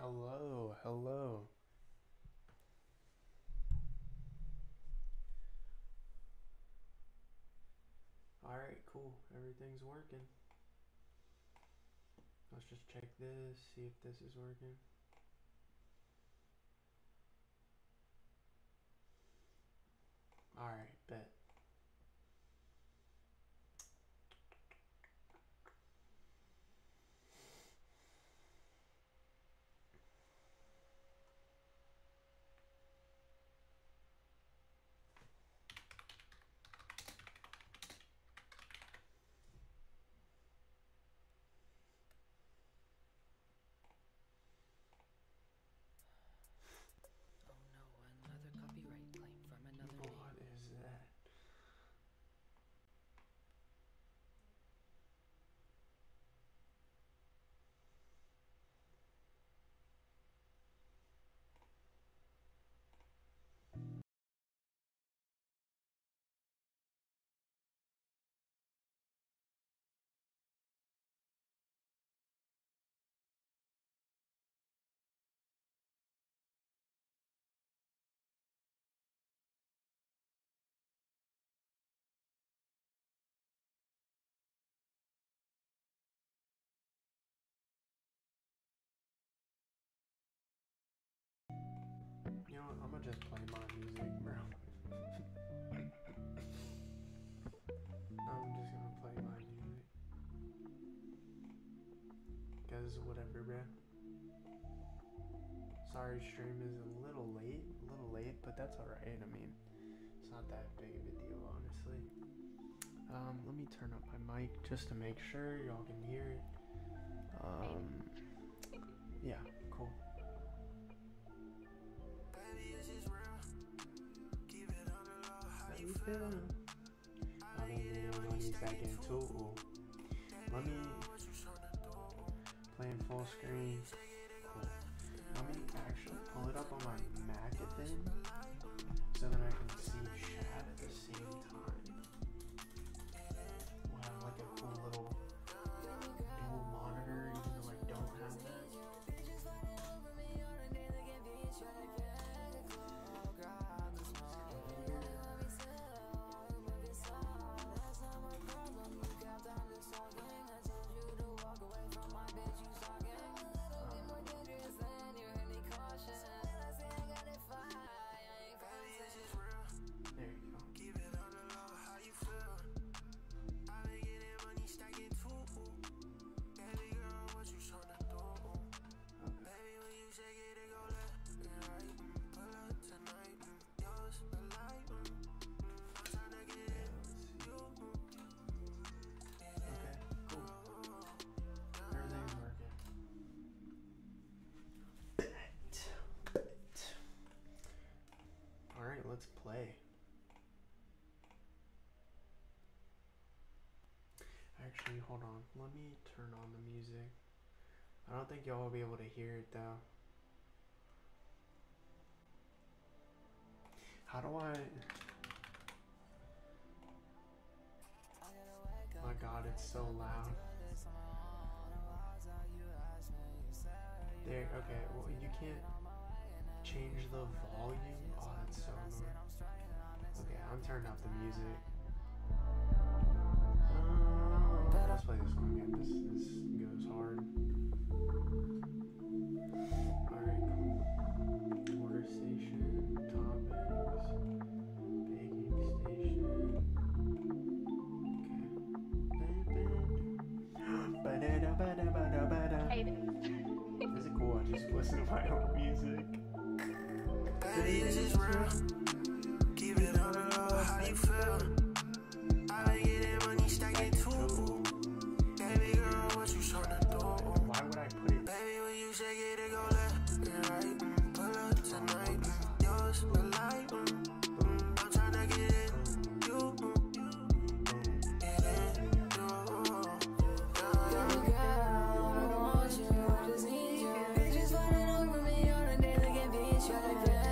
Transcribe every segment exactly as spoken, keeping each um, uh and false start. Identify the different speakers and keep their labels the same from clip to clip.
Speaker 1: Hello, hello. Alright, cool. Everything's working. Let's just check this, see if this is working. Alright, bet. What is that? You know what? I'm gonna just play my music, bro. I'm just gonna play my music. Cause whatever, bro. Sorry, stream is a little late, a little late, but that's alright. I mean, it's not that big of a deal, honestly. Um, let me turn up my mic just to make sure y'all can hear it. Um, yeah, cool. How you feeling? I mean, when he's back in too. Let me play in full screen. Cool. Let me actually pull it up on my Mac then, so that I can see chat at the same time. We'll have like a cool little dual monitor, even though I don't have that. Let's play. Actually, hold on. Let me turn on the music. I don't think y'all will be able to hear it though. How do I... My God, it's so loud. There, okay, well, you can't change the volume. Oh, that's so annoying. Okay, I'm turning up the music. Uh, let's play this one again. This this goes hard. Alright, cool. Order station, topics, baking station. Okay. Is it cool? I just listen to my own music. Baby, is this real? Keep it on the low, how you feel? I been getting money, stacking too. Baby girl, what you tryna do? Why would I put it? Baby, when you shake it, it go left and right. Mm, pull up tonight, mm, yours, the light. Mm, mm, I'm tryna get it, you. Mm, get it, you. Baby girl, I want you, I just need you. Bitches fighting over me on a daily, get beat, try to get.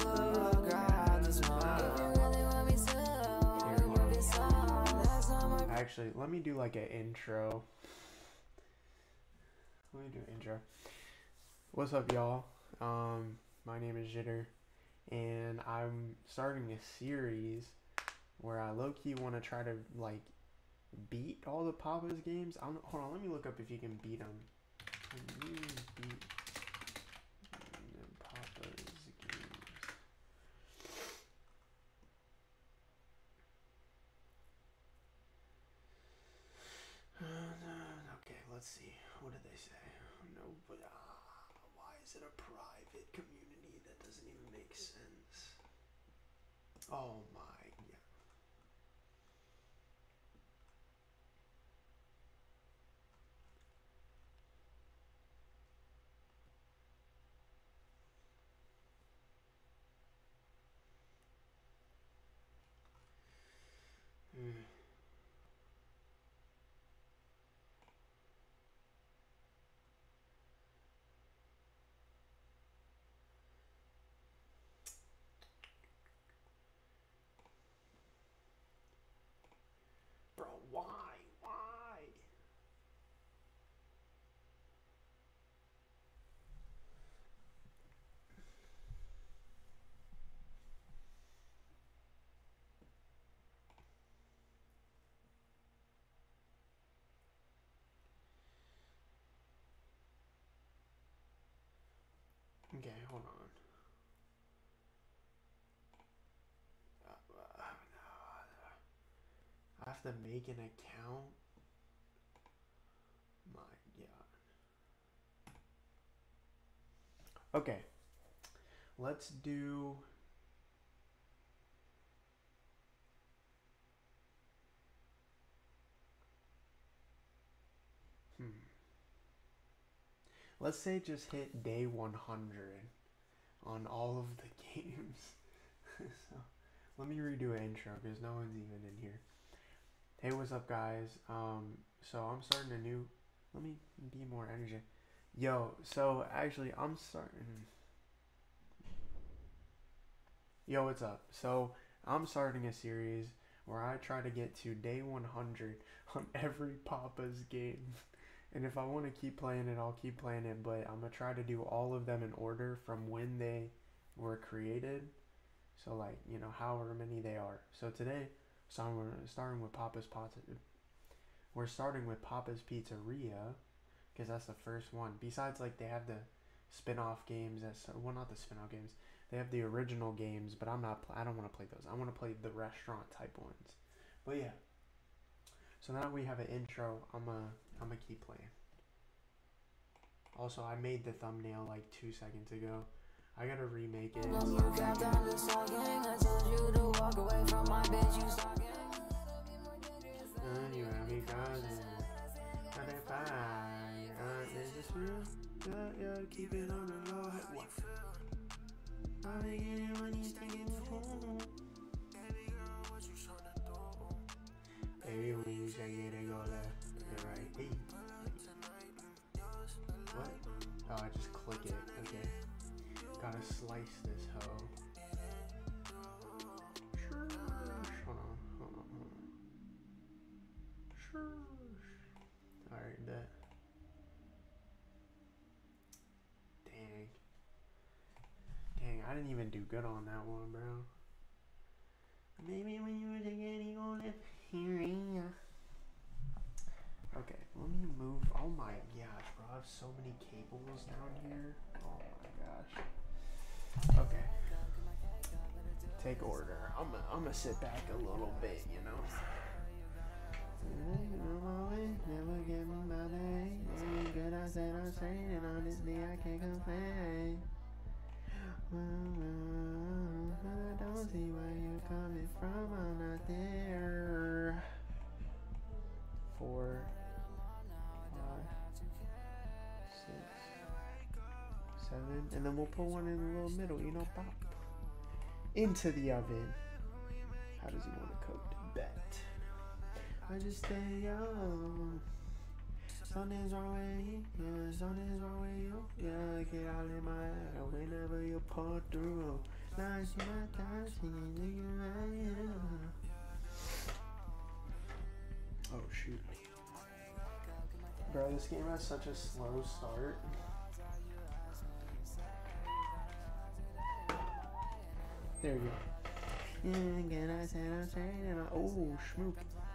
Speaker 1: Actually, let me do like an intro. Let me do an intro. What's up, y'all? Um, my name is Jitter, and I'm starting a series where I low-key want to try to like beat all the Papa's games. I'm, hold on, let me look up if you can beat them. Can you beat the Papa's games? Okay, let's see. What did they say? No, but uh, why is it a private community? That doesn't even make sense. Oh my, yeah. Mm. Bro, why? Why? Okay, hold on. Uh, uh, I have to make an account? My God. Okay. Let's do... Hmm. Let's say just hit day one hundred on all of the games. So, let me redo an intro because no one's even in here. Hey, what's up, guys? Um, so I'm starting a new... Let me be more energy. Yo, so actually, I'm starting... Yo, what's up? So, I'm starting a series where I try to get to day one hundred on every Papa's game. And if I want to keep playing it, I'll keep playing it. But I'm going to try to do all of them in order from when they were created. So, like, you know, however many they are. So, today, so we're starting with Papa's Pizza. We're starting with Papa's Pizzeria. Because that's the first one. Besides, like, they have the spin-off games. That's, well, not the spin-off games. They have the original games, but I'm not. I don't want to play those. I want to play the restaurant type ones. But yeah. So now we have an intro. I'm a. I'm gonna keep playing. Also, I made the thumbnail like two seconds ago. I gotta remake it. Keep it on the low. What? I be getting money, staying home. Baby, when you say it, they go left. You're right. Hey. What? Oh, I just click it. Okay. Gotta slice this hoe. Sure. Hold on. Hold on. Hold on. Sure. Alright, bet. Dang. Dang, I didn't even do good on that one, bro. Maybe when you were getting on it hearing. Okay, let me move. Oh my gosh, bro. I have so many cables down here. Oh my gosh. Okay. Take order. I'm gonna I'm gonna sit back a little bit, you know. Never get me my name. Any good I said I'm saying, and honestly I can't complain. I don't see where you're coming from. I'm not there. Four, five, six, seven, and then we'll put one in the little middle. You know, pop into the oven. How does he want to cook? Bet. I just stay young. Something's wrong with you, yeah, something's wrong with you. Yeah, get out of my head whenever you pull through. Now I see my time singing, you oh shoot. Bro, this game has such a slow start. There you go. Can I say I'm saying? Oh, schmoop.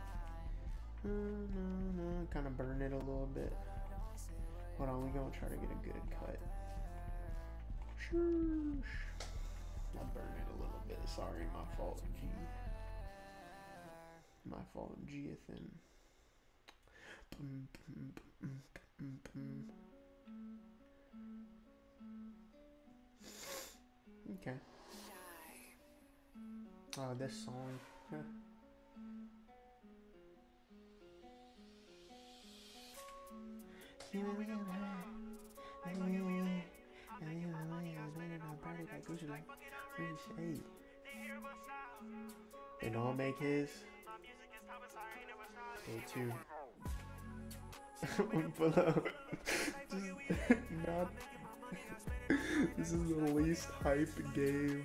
Speaker 1: Kind of burn it a little bit. Hold on, we're gonna try to get a good cut. Shoosh. I burned it a little bit. Sorry, my fault, G. My fault, G-athan. Okay. Oh, this song. Huh. They don't make his. Stay tuned. Below. Just not. This is the least hype game.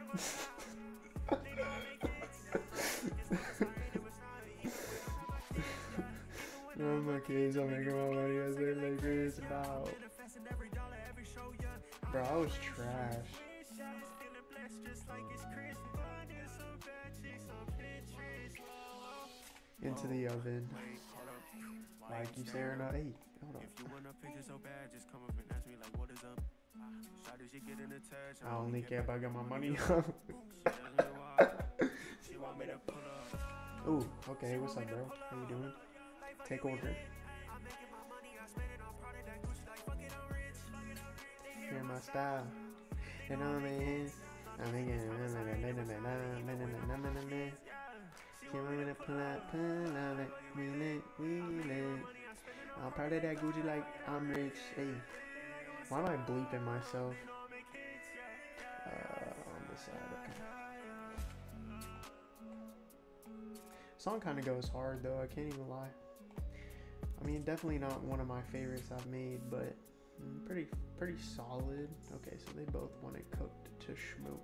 Speaker 1: No, my kids are making my money as they make this about. Bro, I was trash. Into the oven. Like you say or not. Hey, hold on. I only care if I got my money up. Ooh, okay, what's up, bro? How you doing? Take order. Hear my style. And all my hands. I'm thinking. Pull out, pull out, like, wheel it, wheel it. I'm proud of that Gucci like I'm rich. Hey, why am I bleeping myself? Uh, on this side, okay. Song kind of goes hard though, I can't even lie. I mean, definitely not one of my favorites I've made, but pretty, pretty solid. Okay, so they both want it cooked to schmoop.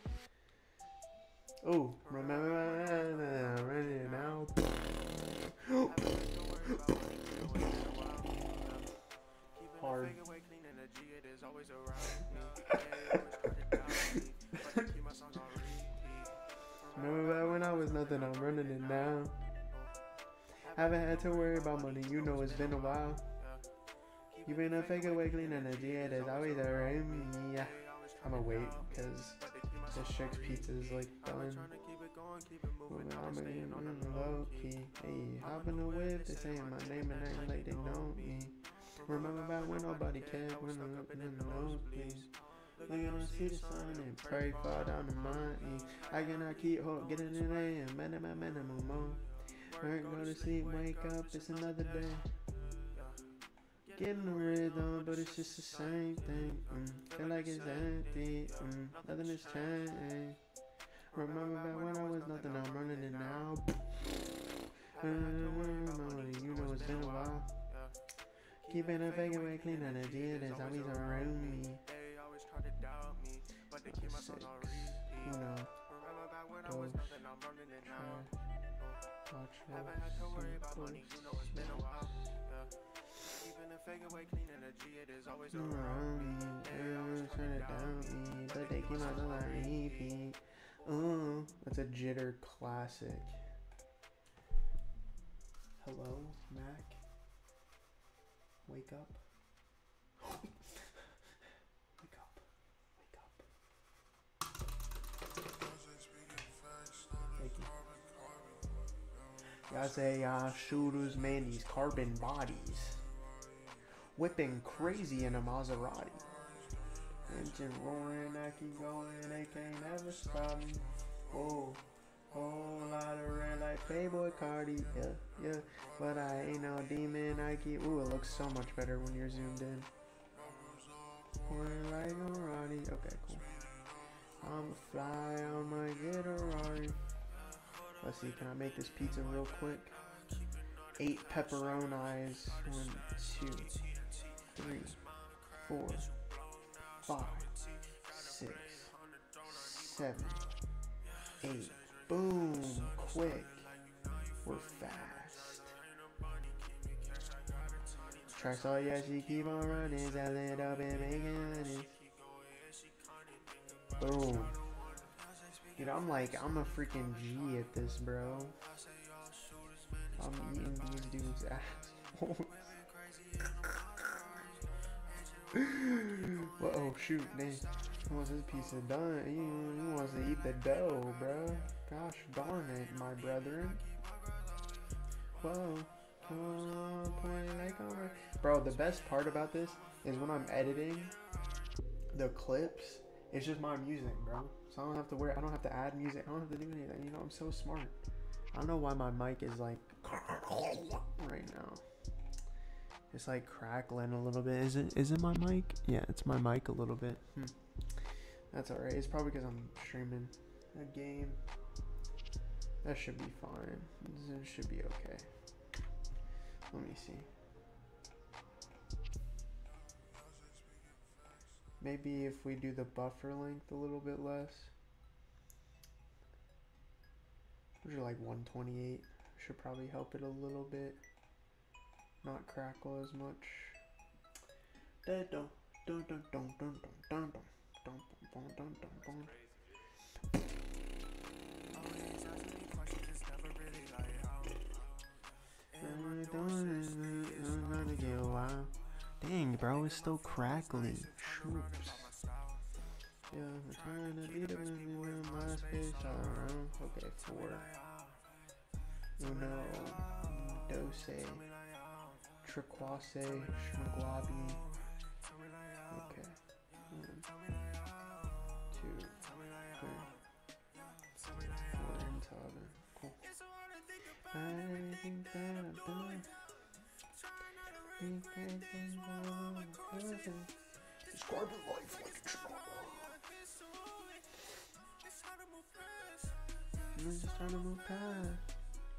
Speaker 1: Oh, remember I'm running now. Hard. Remember that when I was nothing, I'm running it now. Haven't had to worry about money, you know it's been a while. You been a fake away clean energy, it is always around me. Yeah. I'm gonna wait, because this Shrek's pizza is like done. I'm in low key. Hey, hop in the whip, they saying my name and acting like they know me. Remember about when nobody cared, when I'm looking in the nose, please. Look at them, see the sun and pray, fall down to mine. I cannot keep hope, get in the day and man, my minimum more. Work, go to sleep, wake up, it's another day. Getting the rhythm, but it's just the same thing. Mm. Feel like it's empty, mm. Nothing has changed. Remember back when I was nothing, I'm running it now. You know it's been a while. Keeping a fake away clean energy, it is always around me. Six, you know, those, try, watch, around me, everyone's trying to down me, but they keep on the repeat. Oh, that's a Jitter classic. Hello, Mac. Wake up. Wake up. Wake up. Thank you. Y'all say y'all shooters, man, these carbon bodies. Whipping crazy in a Maserati. Engine roaring, I keep going, they can't ever stop me. Oh, whole lot of red like Playboy Cardi, yeah, yeah. But I ain't no demon, I keep, ooh, it looks so much better when you're zoomed in. We're like a Roddy, okay, cool. I'm a fly on my Gatorade. Let's see, can I make this pizza real quick? Eight pepperonis, one, two, three, four, five, six, seven, eight. Boom, quick. We're fast. Tracks all, yeah, she keep on running, selling it up and making money. Boom. Dude, I'm like, I'm a freaking G at this, bro. I'm eating these dudes' assholes. Well, oh shoot, dang. He wants his piece of done. He, he wants to eat the dough, bro. Gosh darn it, my brethren. Whoa. Oh, like bro, the best part about this is when I'm editing the clips, it's just my music, bro. So I don't have to wear, I don't have to add music. I don't have to do anything. You know, I'm so smart. I don't know why my mic is like right now. It's like crackling a little bit. Is it? Is it my mic? Yeah, it's my mic a little bit. Hmm. That's alright. It's probably because I'm streaming a game. That should be fine. It should be okay. Let me see. Maybe if we do the buffer length a little bit less. Which are like one twenty-eight. Should probably help it a little bit. Not crackle as much. Dang, bro, it's still crackly. Shoops. Yeah, I'm trying to beat it in my space. Okay, four. Uno, Dose, Triquase, Shmaglabi. Okay. One, two, three, four, and Tavin. Cool. I think that I'm done. Describe a life like a trauma. I'm just trying to move past.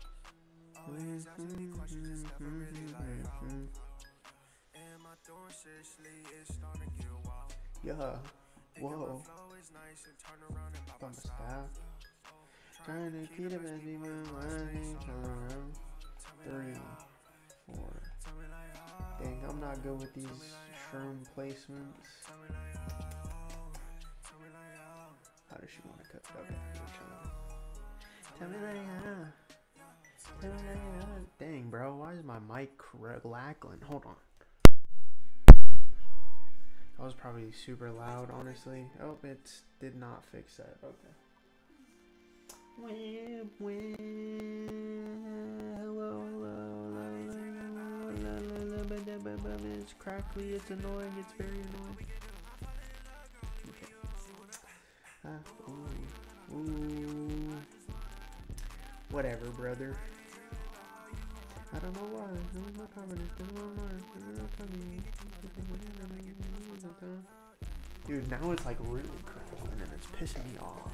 Speaker 1: Yeah. Whoa. Bump a staff. Trying to keep it as we move on. Three, four. Dang, I'm not good with these shroom placements. How does she want to cut it? Okay, tell me that, yeah. Tell me that, yeah. Dang, bro, why is my mic crackling? Hold on. That was probably super loud, honestly. Oh, it did not fix that. Okay. Wham, wham. Hello, hello, hello. It's crackly, it's annoying, it's very annoying. Okay. Ah, ooh. Ooh. Whatever, brother. I don't know why. No one's not confident. Dude, now it's like really crackling and it's pissing me off.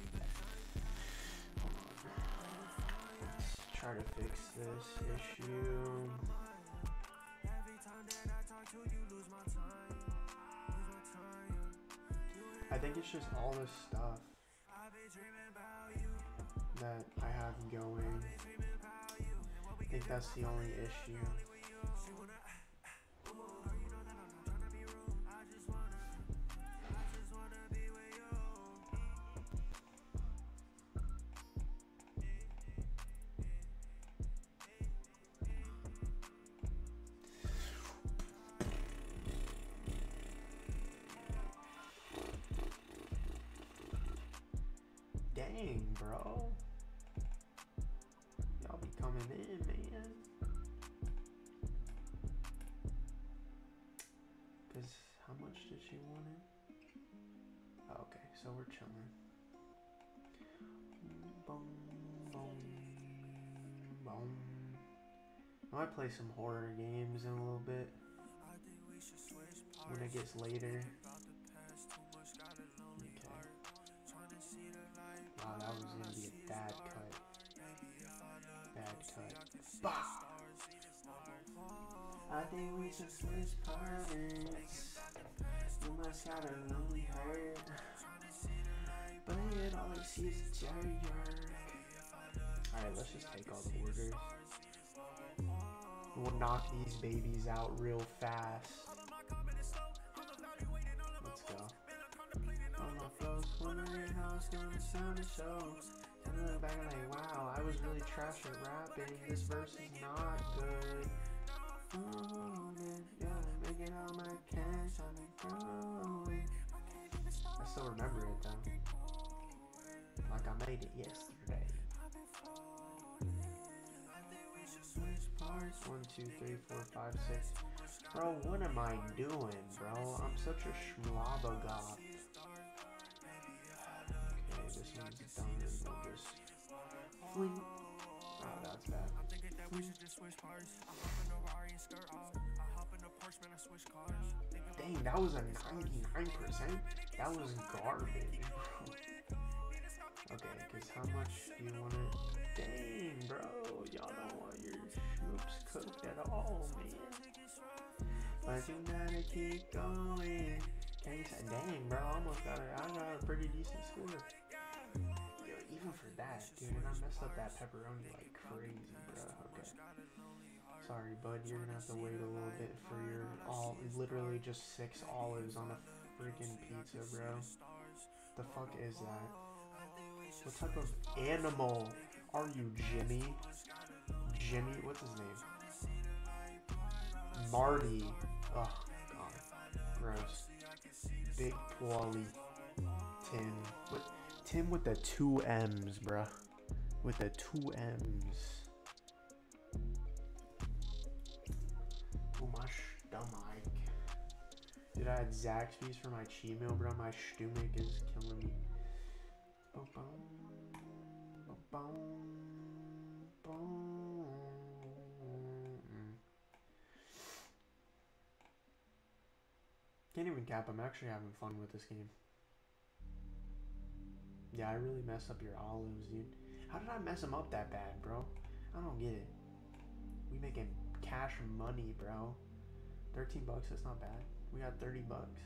Speaker 1: Let's try to fix this issue. I think it's just all this stuff that I have going. I think that's the only issue. Dang, bro. Y'all be coming in, man. Because how much did she want it? Oh, okay, so we're chilling. Boom, boom, boom. I might play some horror games in a little bit. When it gets later. Wow, that was gonna be a bad cut. Bad cut. Bah! I think we should switch partners. You must have a lonely heart. But yet all I see is a Jerry York. Alright, let's just take all the orders. We'll knock these babies out real fast. Let's go. I'm not wondering how lost on the sound of shows. And I look back and like, wow, I was really trash at rapping. This verse is not good. Oh, yeah, making all my cash, I've been growing. I still remember it though. Like I made it yesterday. One, two, three, four, five, six. Bro, what am I doing, bro? I'm such a schmlabagop. Okay, this one's done. We'll just fling. Oh, that's bad. Dang, that was a ninety-nine percent? That was garbage, bro. Okay, because how much do you want it? Dang, bro. Y'all don't want your troops cooked at all, man. But you gotta keep going. Dang, bro. I almost got it. I got a pretty decent score. Yo, even for that, dude, and I messed up that pepperoni like crazy, bro. Okay. Sorry, bud. You're gonna have to wait a little bit for your all. Literally just six olives on a freaking pizza, bro. The fuck is that? What type of animal are you, Jimmy? Jimmy, what's his name? Marty. Oh, God. Gross. Big Wally. Tim. What? Tim with the two M's, bruh. With the two M's. Oh, my stomach. Dude, I had Zaxby's for my cheat meal, bro. My stomach is killing me. Boom, boom, boom, boom, boom. Can't even cap. I'm actually having fun with this game. Yeah, I really messed up your olives, dude. How did I mess them up that bad, bro? I don't get it. We making cash money, bro. thirteen bucks, that's not bad. We got thirty bucks.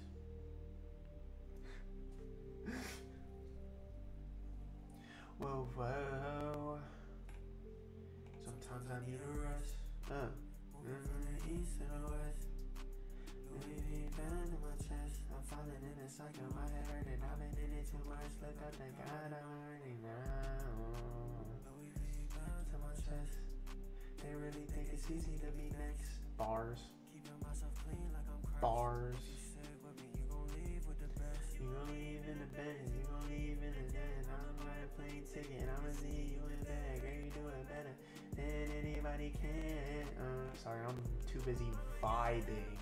Speaker 1: Whoa, whoa. Sometimes I need a rest. Uh. From the east to the west. Maybe down in my chest. I'm falling in a cycle. My head hurting. I've been in it too much. Look up, thank God I'm hurting now. To my chest. They really think it's easy to be next. Bars. Bars. You gon' leave in the bed, you gon' leave in the den. I'm on a plane ticket, I'ma see you in bed. Girl, you do it better than anybody can. Uh, sorry, I'm too busy vibing.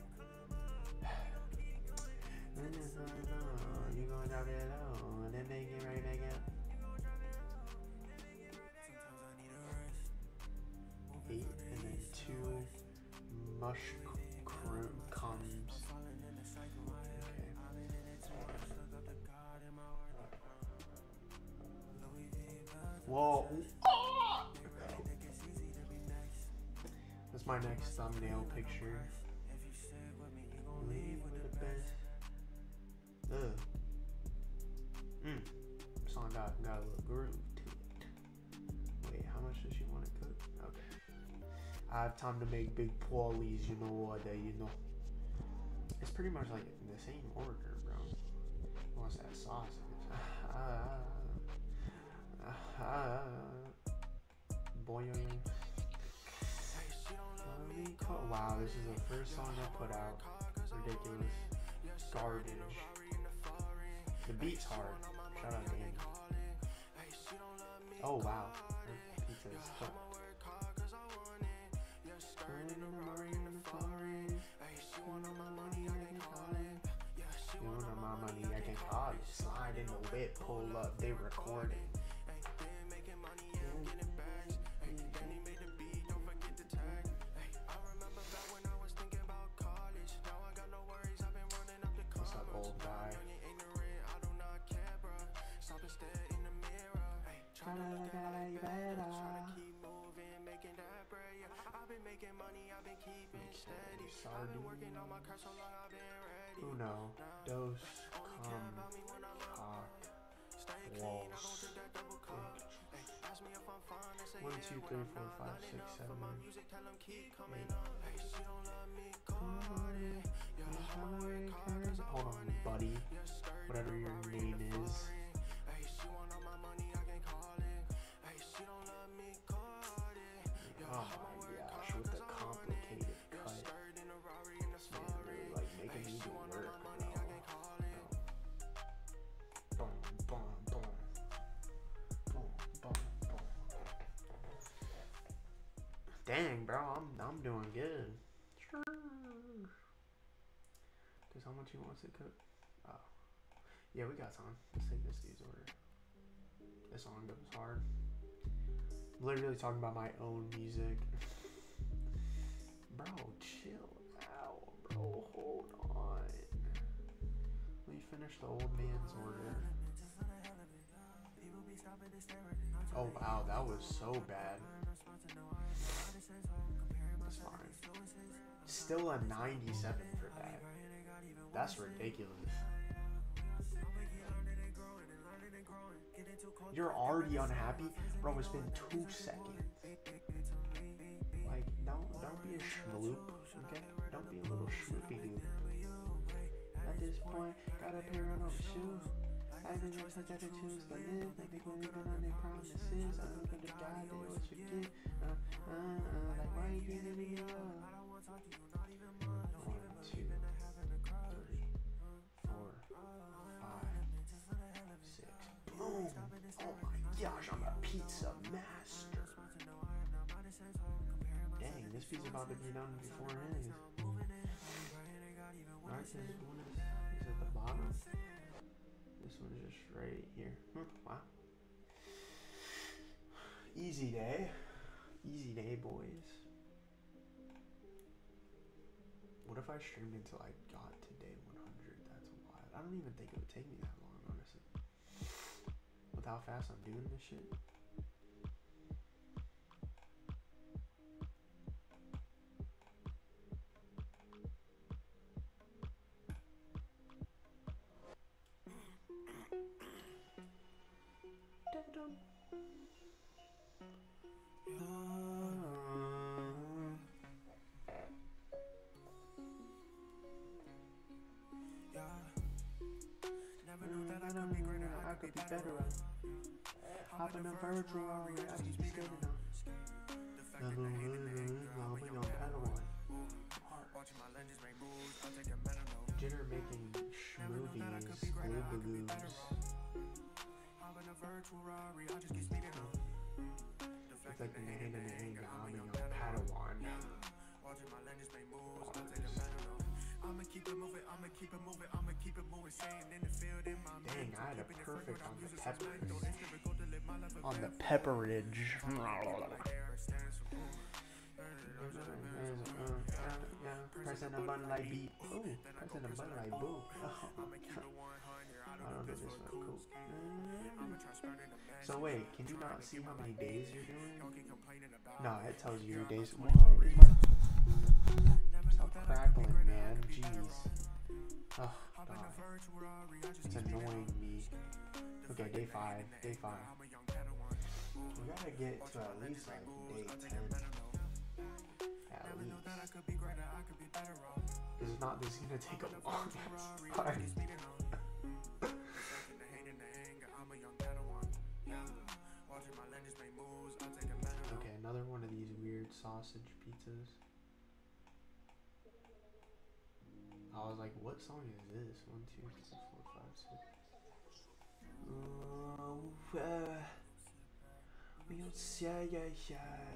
Speaker 1: You gon' drop it low, and then make it right back up. Eight, and then two mushroom comes. Whoa. Oh! That's my next thumbnail picture. Leave with the best. Ugh. Mmm. Song got, got a little groove to it. Wait, how much does she want to cook? Okay. I have time to make big poilies, you know what, uh, you know. It's pretty much like in the same order, bro. What's that sausage? Ah. Ah, boy, wow, this is the first song I put out. Ridiculous. Garbage. The beat's hard. Shout out to him. Oh, wow. Pizza is cooked. You want my money, I can call it. Slide in the whip, pull up, they recording. What's up, old guy? Uno, dos, come, cock, walls. One, two, three, four, five, six, seven, eight. Hold on, buddy. Whatever your name is. Dang, bro, I'm I'm doing good. Cause how much he wants to cook? Oh, yeah, we got time. Let's take this dude's order. This song goes hard. I'm literally talking about my own music. Bro, chill out, bro. Hold on. Let me finish the old man's order. Oh wow, that was so bad. That's fine. Still a ninety-seven for that. That's ridiculous. You're already unhappy? Bro, it's been two seconds. Like, don't, don't be a schmaloop, okay? Don't be a little schmoopy dude. At this point, got a pair of no shoes. I think I'm such a choose to live. They think we're living on their promises. I look at the God, they always forget. Uh, uh, uh, like, why you giving me up? One, two, three, four, five, six. Boom! Oh my gosh, I'm a pizza master. Dang, this pizza about to be done before it is. Alright, so this one is, is at the bottom. This one's just right here. Hmm, wow. Easy day. Easy day, boys. What if I streamed until I got to day one hundred? That's wild. I don't even think it would take me that long, honestly. With how fast I'm doing this shit. I could be better at hop in a virtual I just be skating on. Never really, I'll be on Padawan. Jenner making schmoothies, glue balloons. It's like the name and the name, I'll be on Padawan. I'ma keep it moving, I'ma keep it moving, I'ma keep it moving, staying in the field in my dang, I had a perfect on the peppers. On the pepperage. Pressing a button like beat. Ooh, pressing a button like boo. Oh, I don't know, this is so cool. So wait, can you not see how many days you're doing? No, it tells you your days. What is my... Stop crackling, man. Jeez. Oh, God. It's annoying me. Okay, day five. Day five. We gotta get to at least like day ten. At least. Because if not, this is gonna take a long time. Okay, another one of these weird sausage pizzas. I was like, what song is this? One, two, three, four, five, six. Oh, uh, we don't say it yet.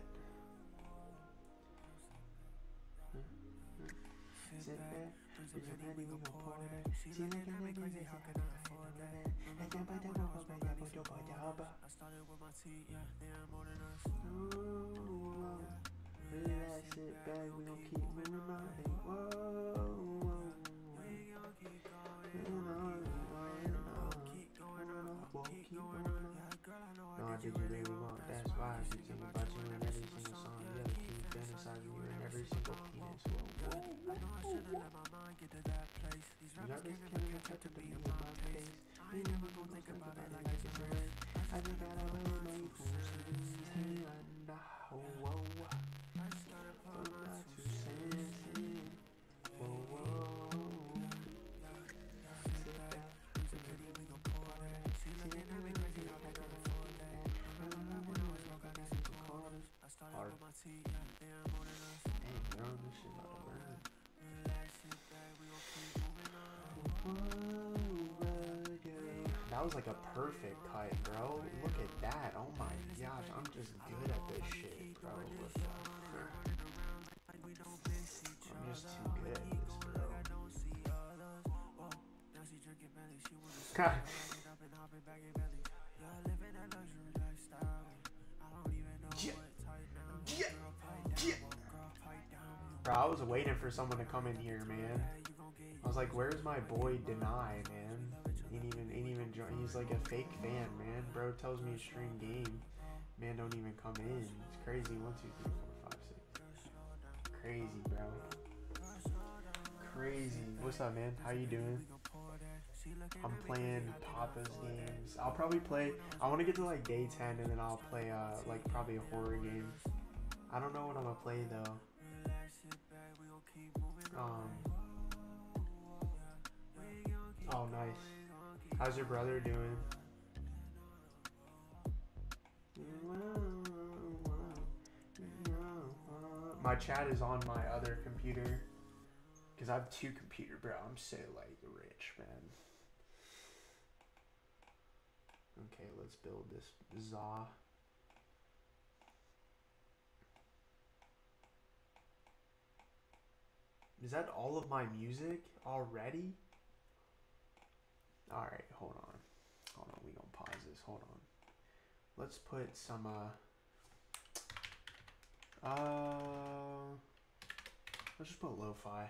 Speaker 1: Sit there, sit your ready, we gon' pour it. See, like a nigga, they how can I afford it? And then by the way, go back, go to my job. I started with my teeth, yeah, they're more than us. Ooh, relax, sit back, we gon' keep moving on. Whoa. No, I did you really want, that's why I keep thinking about you in every single song. Yeah, keep fantasizing you in every single penis. Whoa, whoa, whoa. I know I should've let my mind get to that place. These rappers can't even catch up to be in my face. I ain't never gonna think about it like it's a race. I just gotta really make moves. And whoa, whoa. I just gotta put my two cents in. Whoa, whoa. That was like a perfect cut, bro. Look at that. Oh my gosh, I'm just good at this shit, bro. Look at that. I'm just too good at this, bro. God. Yeah. Yeah. Yeah. Bro, I was waiting for someone to come in here, man. I was like, where's my boy Deny, man? He ain't even, ain't even join. He's like a fake fan, man. Bro tells me to stream game. Man don't even come in. It's crazy. One, two, three, four, five, six. Crazy, bro. Crazy. What's up, man? How you doing? I'm playing Papa's games. I'll probably play. I want to get to like day ten, and then I'll play uh like probably a horror game. I don't know what I'm gonna play though. Um. Oh, nice. How's your brother doing? My chat is on my other computer because I have two computers, bro. I'm so like rich, man. Okay, let's build this Za. Is that all of my music already? Alright, hold on. Hold on, we gonna pause this. Hold on. Let's put some, uh... Uh... Let's just put lo-fi.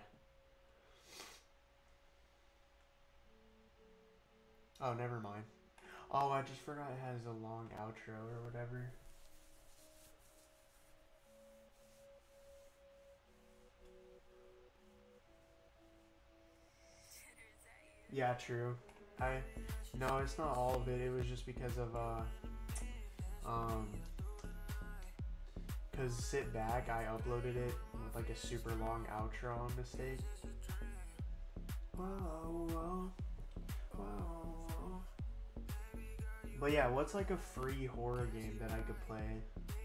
Speaker 1: Oh, never mind. Oh, I just forgot it has a long outro or whatever. Yeah, true. I no, it's not all of it. It was just because of uh um because Sit Back, I uploaded it with like a super long outro on mistake. Whoa, whoa, whoa. But yeah, what's like a free horror game that I could play?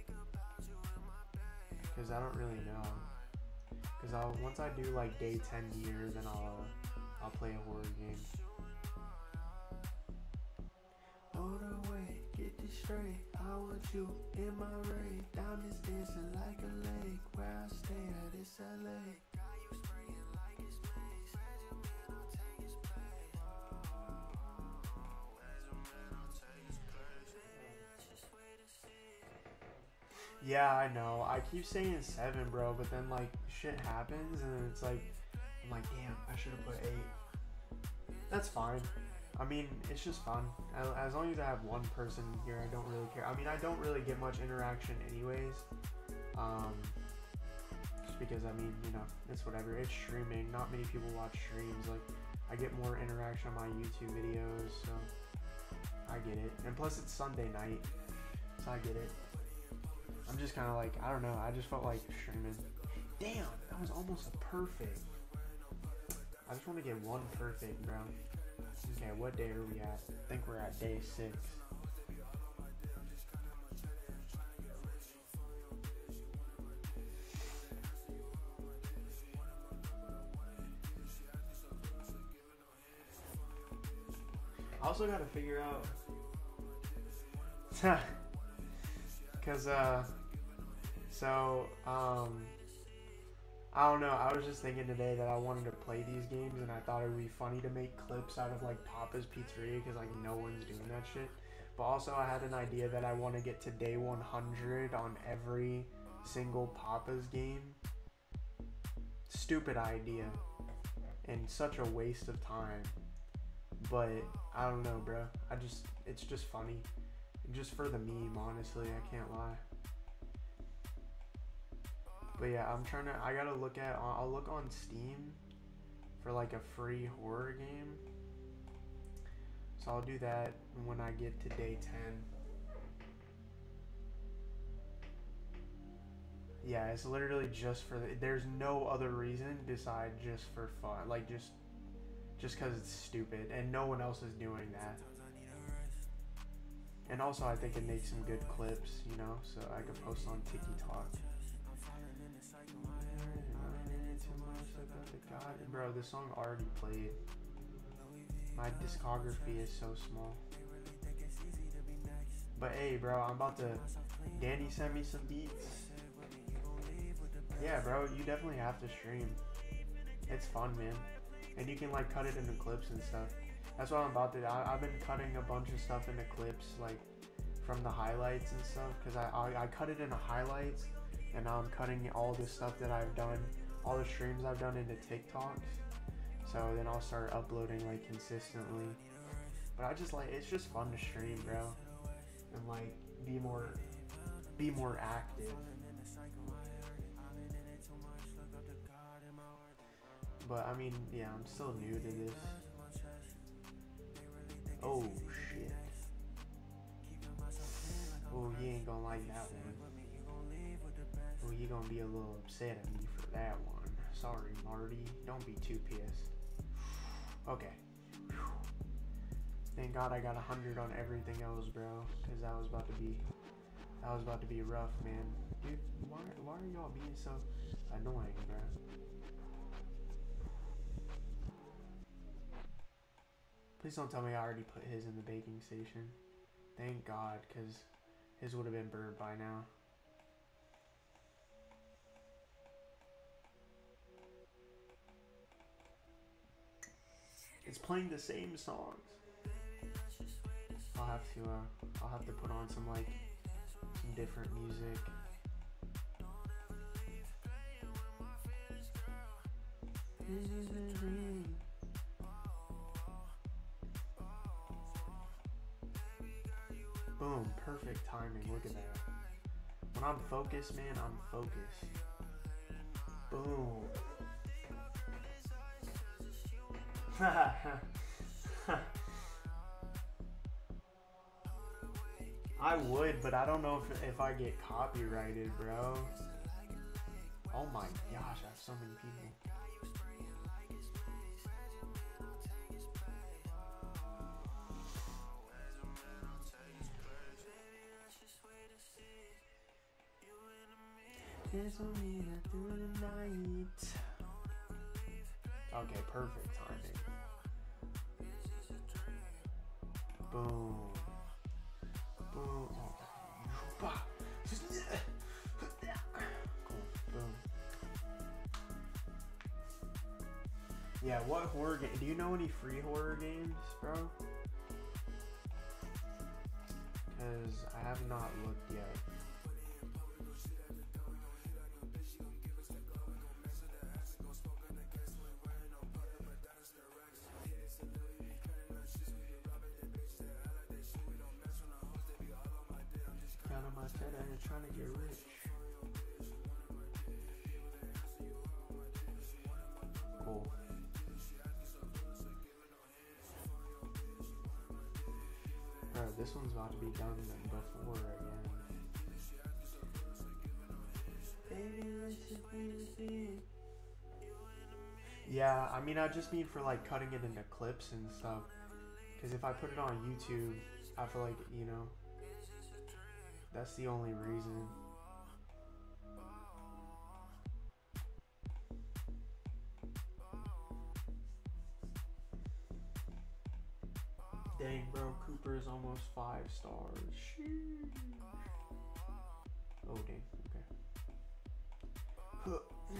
Speaker 1: Because I don't really know. Because I'll once I do like day ten here, then I'll uh, I'll play a horror game. Hold away, get this straight. I want you in my raid. Diamonds dancing like a lake. Where I stay at, it's L A. Yeah, I know. I keep saying seven, bro, but then like shit happens and it's like I'm like, damn, I should have put eight. That's fine. I mean, it's just fun. As long as I have one person here, I don't really care. I mean, I don't really get much interaction anyways. Um, just because, I mean, you know, it's whatever. It's streaming. Not many people watch streams. Like, I get more interaction on my YouTube videos, so I get it. And plus, it's Sunday night, so I get it. I'm just kind of like, I don't know. I just felt like streaming. Damn, that was almost a perfect. I just want to get one perfect, bro. Okay, what day are we at? I think we're at day six. I also got to figure out, cause uh, so um. I don't know, I was just thinking today that I wanted to play these games and I thought it would be funny to make clips out of like Papa's Pizzeria because like no one's doing that shit. But also I had an idea that I want to get to day one hundred on every single Papa's game. Stupid idea. And such a waste of time. But I don't know, bro. I just, it's just funny. Just for the meme, honestly, I can't lie. But yeah, I'm trying to, I gotta look at, I'll look on Steam for like a free horror game. So I'll do that when I get to day ten. Yeah, it's literally just for the, there's no other reason besides just for fun. Like just, just cause it's stupid and no one else is doing that. And also I think it makes some good clips, you know, so I could post on TikTok. God, bro, this song already played. My discography is so small. But hey, bro, I'm about to. Danny sent me some beats. Yeah, bro, you definitely have to stream. It's fun, man, and you can like cut it into clips and stuff. That's what I'm about to do. I, I've been cutting a bunch of stuff into clips, like from the highlights and stuff, because I, I I cut it into highlights, and now I'm cutting all the stuff that I've done, all the streams I've done into TikToks. So then I'll start uploading like consistently. But I just like, it's just fun to stream, bro, and like be more be more active. But I mean, yeah, I'm still new to this. Oh shit. Oh, you ain't gonna like that one. Oh, you gonna be a little upset at me for that one. Sorry, Marty. Don't be too pissed. Okay. Thank God I got a hundred on everything else, bro. Cause that was about to be, that was about to be rough, man. Dude, why, why are y'all being so annoying, bro? Please don't tell me I already put his in the baking station. Thank God, cause his would have been burned by now. It's playing the same songs. I'll have to, uh, I'll have to put on some like, some different music. Boom, perfect timing. Look at that. When I'm focused, man, I'm focused. Boom. I would, but I don't know if, if I get copyrighted, bro. Oh my gosh, I have so many people. Okay, perfect timing. Boom. Boom. Oh. Cool. Boom. Yeah, what horror game? Do you know any free horror games, bro? Because I have not looked yet. Trying to get rich. Cool. Bro, this one's about to be done before again. Yeah, I mean, I just mean for like cutting it into clips and stuff. Because if I put it on YouTube, I feel like, you know, that's the only reason. Dang, bro, Cooper is almost five stars. Sheesh. Oh, dang, okay. Cool.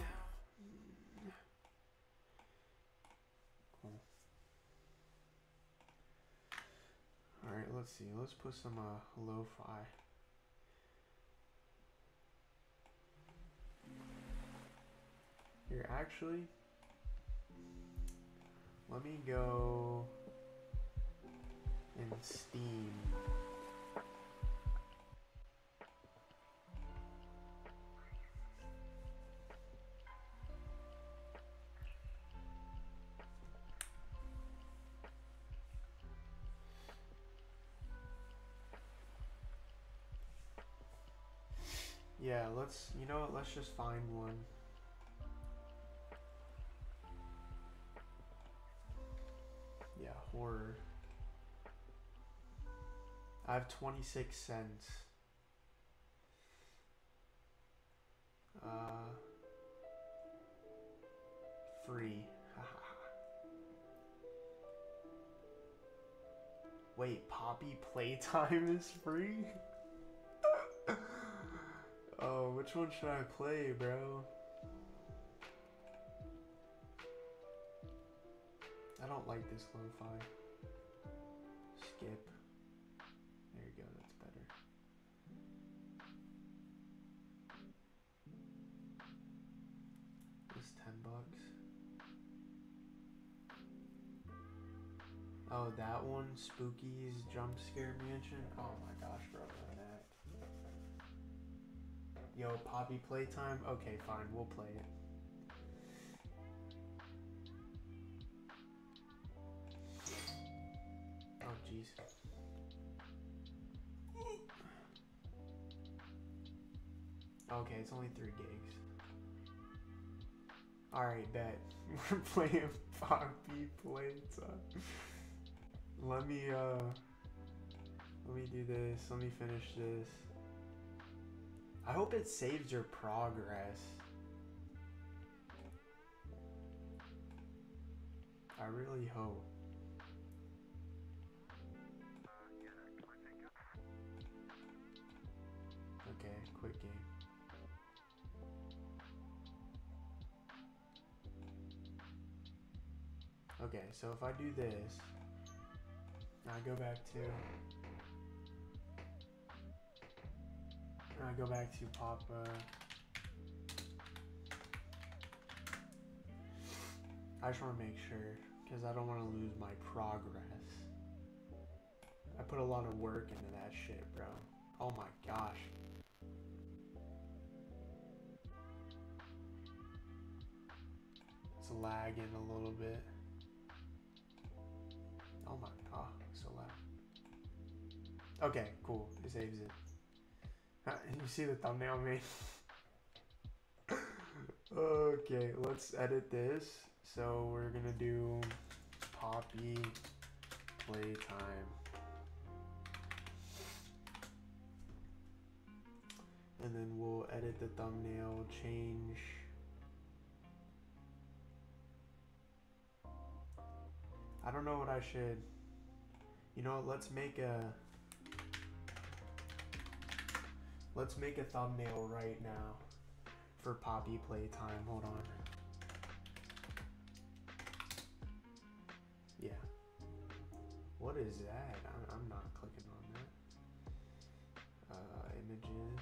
Speaker 1: Alright, let's see. Let's put some uh, lo-fi. Here, actually, let me go in Steam. Yeah, let's, you know what, let's just find one. Yeah, horror. I have twenty-six cents. Uh, free. Wait, Poppy Playtime is free? Oh, which one should I play, bro? I don't like this lo-fi. Skip. There you go, that's better. It's ten bucks. Oh, that one, Spooky's Jump Scare Mansion. Oh my gosh, bro, that. Yo, Poppy Playtime. Okay, fine, we'll play it. Oh, jeez. Okay, it's only three gigs. Alright, bet. We're playing Poppy Playtime. Let me, uh... Let me do this. Let me finish this. I hope it saves your progress. I really hope. Okay, quick game. Okay, so if I do this, I go back to, I go back to Papa. I just want to make sure, because I don't want to lose my progress. I put a lot of work into that shit, bro. Oh my gosh. It's lagging a little bit. Oh my god, so loud. Okay, cool. It saves it. You see the thumbnail, mate? Okay, let's edit this. So we're gonna do Poppy Playtime. And then we'll edit the thumbnail, change. I don't know what I should. You know, let's make a let's make a thumbnail right now for Poppy Playtime. Hold on. Yeah. What is that? I'm, I'm not clicking on that. Uh, images.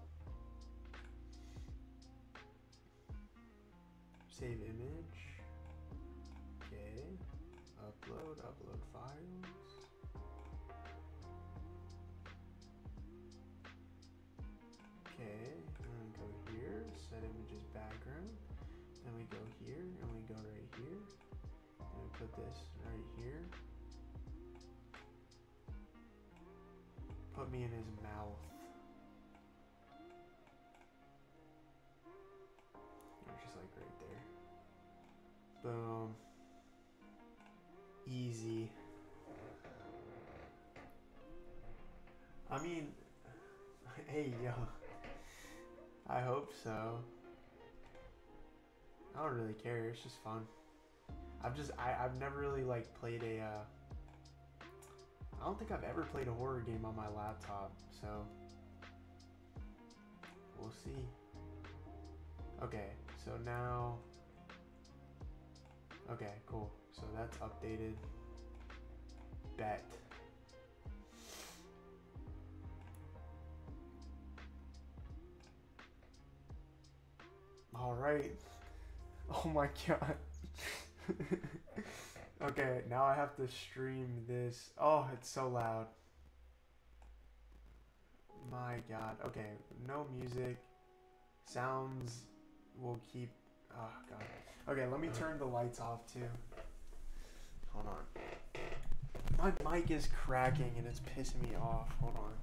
Speaker 1: Save image. Okay. Upload, upload files. Okay, and then go here, set images background. Then we go here, and we go right here. And we put this right here. Put me in his mouth. Or just like right there. Boom. Easy. I mean, hey, yo. I hope so. I don't really care. It's just fun. I've just, I, I've never really, like, played a, uh, I don't think I've ever played a horror game on my laptop, so we'll see. Okay, so now, okay, cool. So that's updated. Bet. All right. Oh my god. Okay, now I have to stream this. Oh, it's so loud. My god. Okay, no music. Sounds will keep. Oh god. Okay, let me turn the lights off too. Hold on. My mic is cracking and it's pissing me off. Hold on.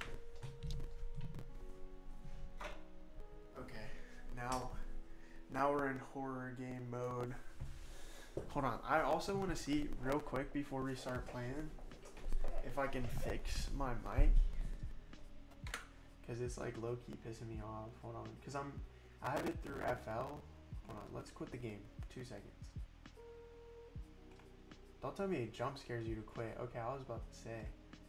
Speaker 1: Okay, now, now we're in horror game mode. Hold on. I also want to see real quick before we start playing if I can fix my mic, because it's like low key pissing me off. Hold on, because I'm I have it through F L. Hold on. Let's quit the game. Two seconds. Don't tell me a jump scares you to quit. Okay, I was about to say.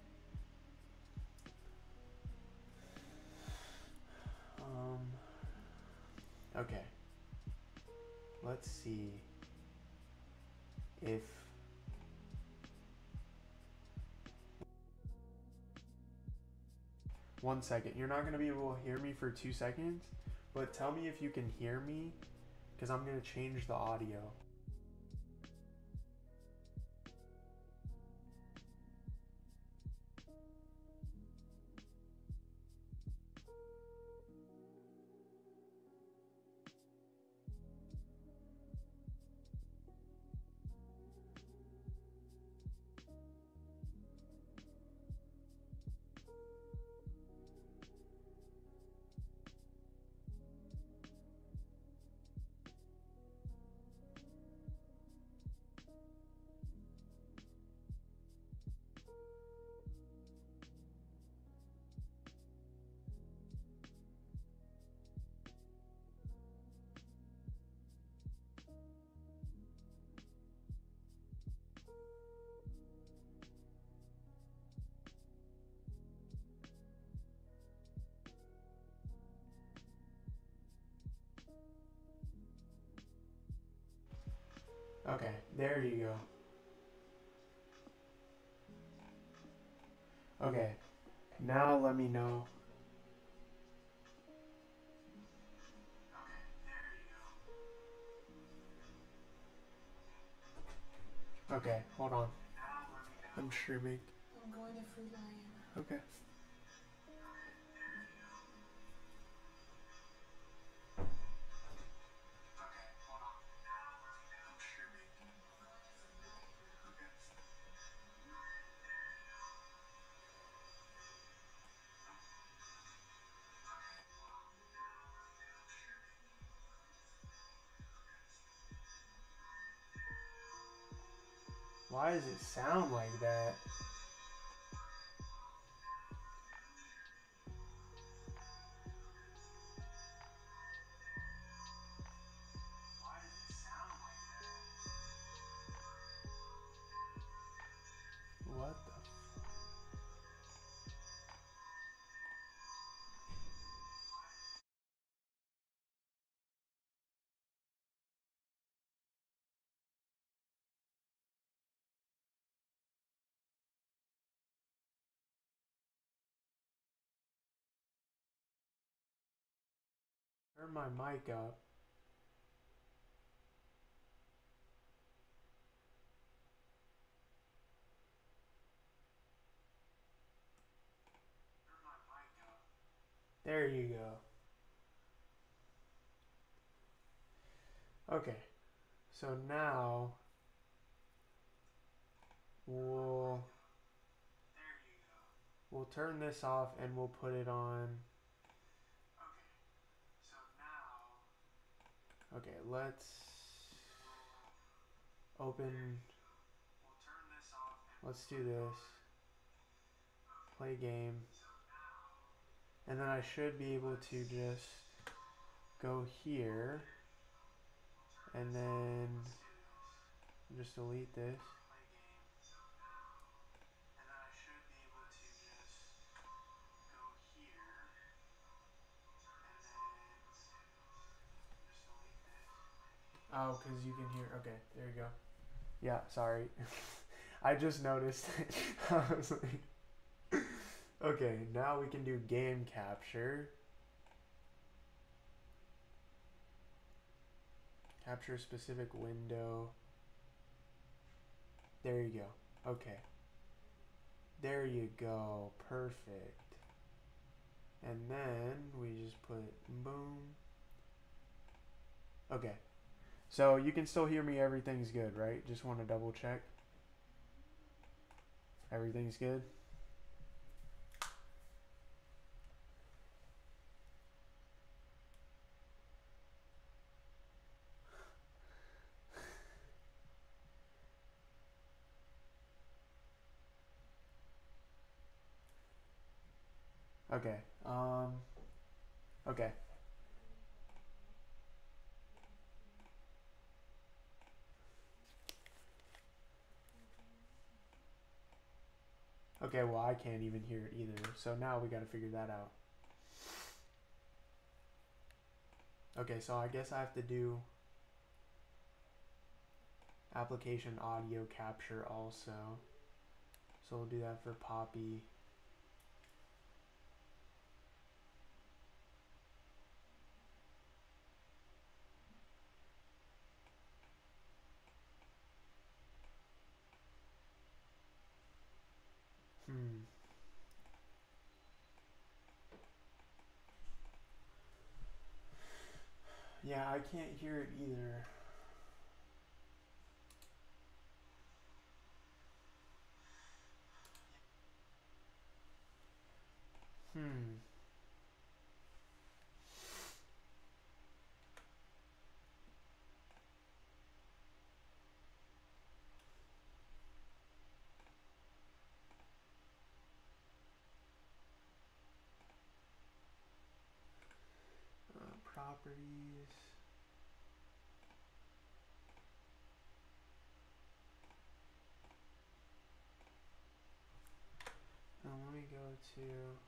Speaker 1: Um, okay. Let's see if one second. You're not going to be able to hear me for two seconds, but tell me if you can hear me because I'm going to change the audio. Okay, there you go. Okay, now let me know. Okay, hold on. I'm streaming.
Speaker 2: I'm going to Food Lion.
Speaker 1: Okay. Why does it sound like that? What the f- Turn my mic up. There you go. Okay. So now we'll we'll turn this off and we'll put it on. Okay, let's open. Let's do this. Play game. And then I should be able to just go here and then just delete this. Oh, because you can hear. Okay, there you go. Yeah, sorry. I just noticed. I was like, okay, now we can do game capture. Capture a specific window. There you go. Okay. There you go. Perfect. And then we just put boom. Okay. So you can still hear me. Everything's good, right? Just want to double check. Everything's good. Okay. Um. Okay. Okay, well, I can't even hear it either. So now we got to figure that out. Okay, so I guess I have to do application audio capture also. So we'll do that for Poppy. Hmm. Yeah, I can't hear it either. Hmm. Uh, properties. Now let me go to.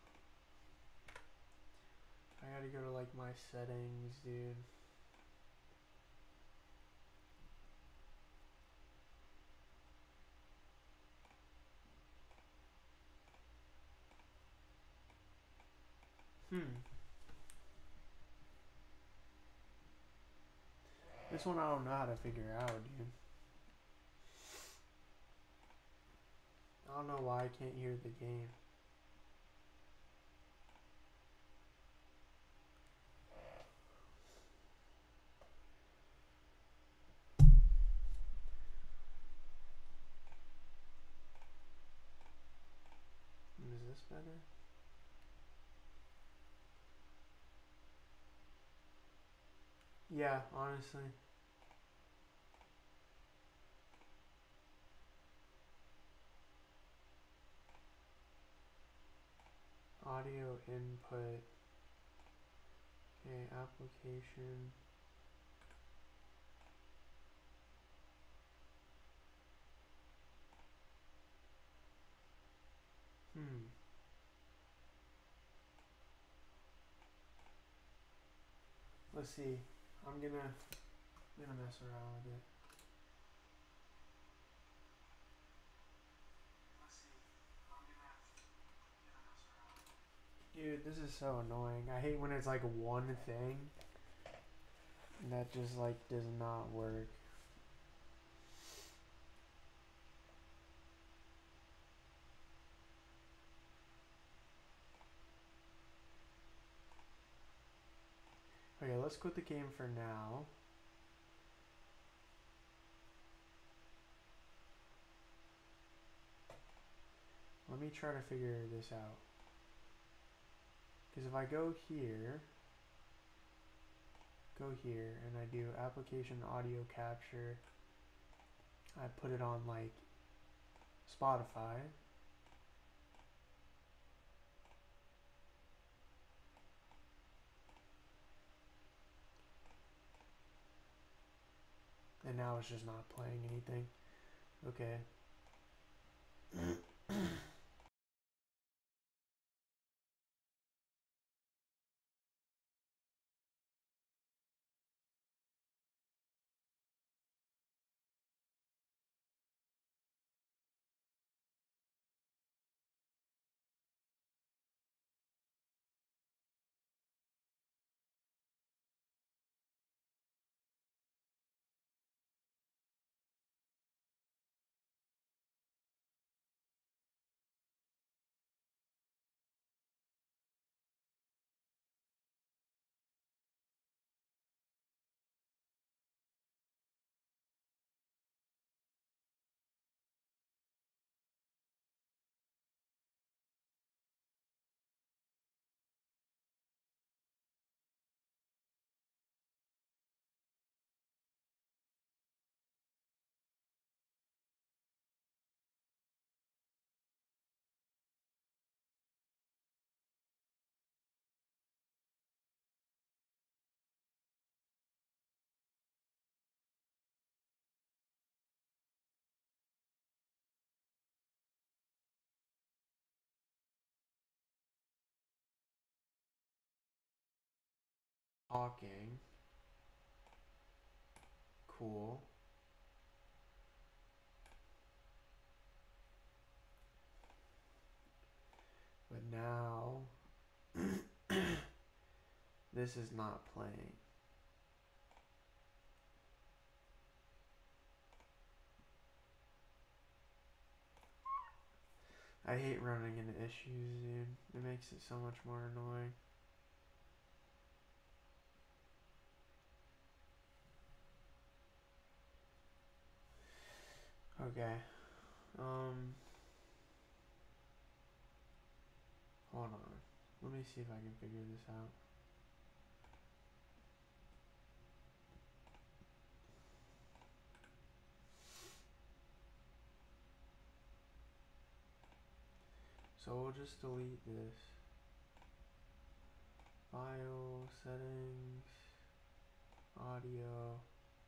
Speaker 1: I gotta go to like my settings, dude. Hmm. This one I don't know how to figure out, dude. I don't know why I can't hear the game. Is this better? Yeah, honestly. Audio input. Okay, application. Hmm. Let's see. I'm gonna I'm gonna mess around with it. Let's see. I'm gonna gonna mess around. Dude, this is so annoying. I hate when it's like one thing that just like does not work. Okay, let's quit the game for now. Let me try to figure this out. Because if I go here, go here, and I do application audio capture, I put it on like Spotify. And now it's just not playing anything. Okay. talking. Cool. But now this is not playing. I hate running into issues, dude. It makes it so much more annoying. Okay. Um. Hold on. Let me see if I can figure this out. So we'll just delete this. File, settings, audio.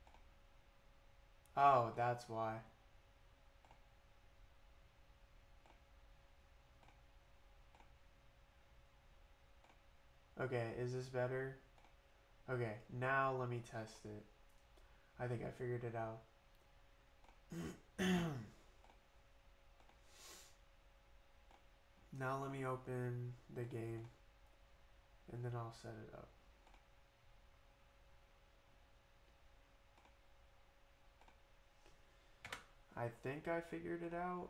Speaker 1: Oh, that's why. Okay, is this better? Okay, now let me test it. I think I figured it out. Now let me open the game and then I'll set it up. I think I figured it out.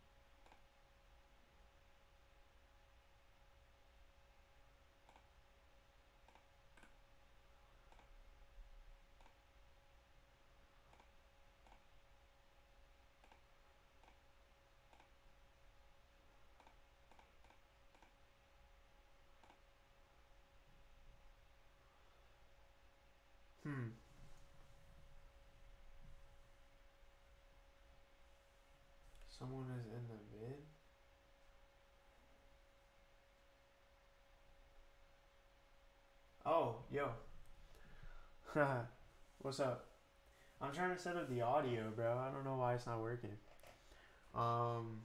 Speaker 1: Hmm. Someone is in the mid? Oh, yo. What's up? I'm trying to set up the audio, bro. I don't know why it's not working. Um,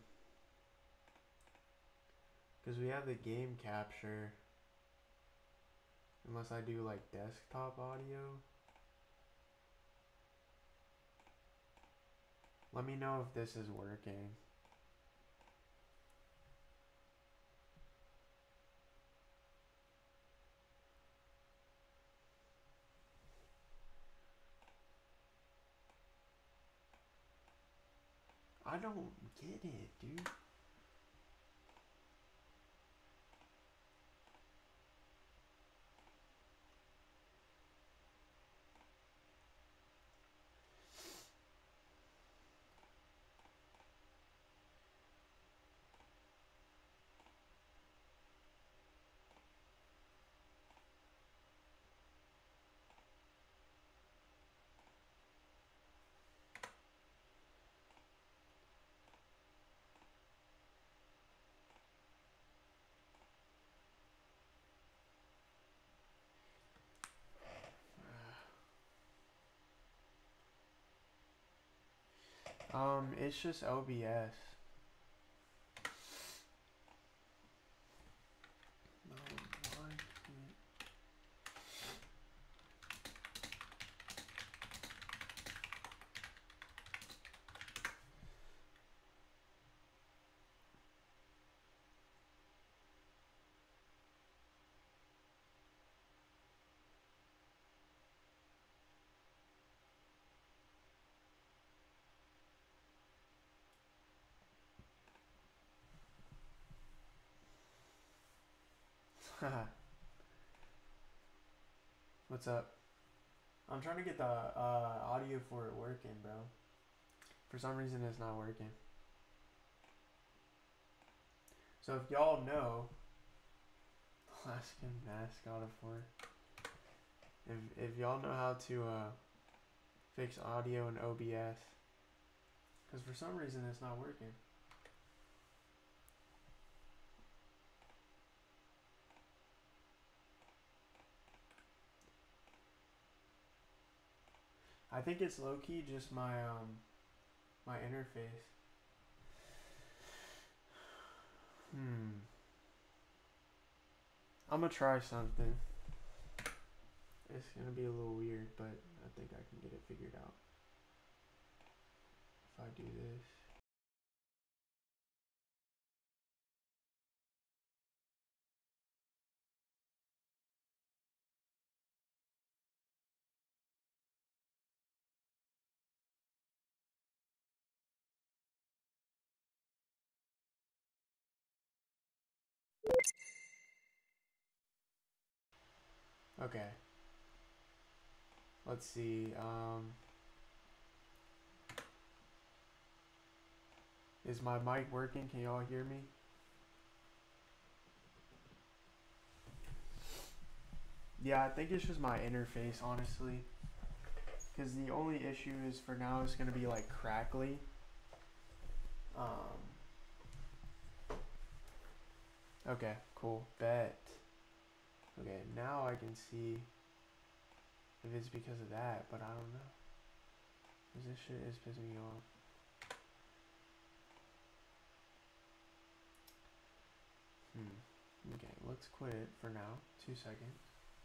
Speaker 1: because we have the game capture. Unless I do like desktop audio. Let me know if this is working. I don't get it, dude. Um, it's just O B S. No, why can't... What's up? I'm trying to get the uh, audio for it working, bro. For some reason it's not working. So if y'all know Alaskan mascot of four. If if y'all know how to uh, fix audio in O B S, because for some reason it's not working. I think it's low key just my um my interface. Hmm. I'm gonna try something. It's gonna be a little weird, but I think I can get it figured out. If I do this. Okay. Let's see. Um, is my mic working? Can y'all hear me? Yeah, I think it's just my interface, honestly. Because the only issue is for now it's going to be like crackly. Um, okay, cool. Bet. Okay, now I can see if it's because of that, but I don't know. Because this shit is pissing me off. Hmm. Okay, let's quit it for now. Two seconds.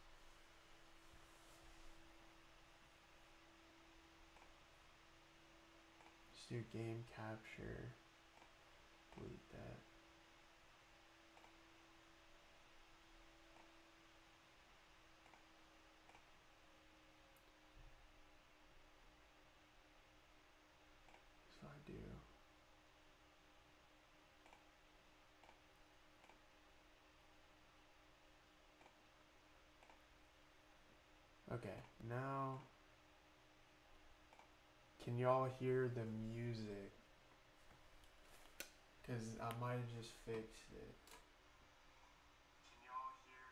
Speaker 1: Let's do game capture. Delete that. So I do. Okay, now can y'all hear the music? Because I might have just fixed it. Can y'all hear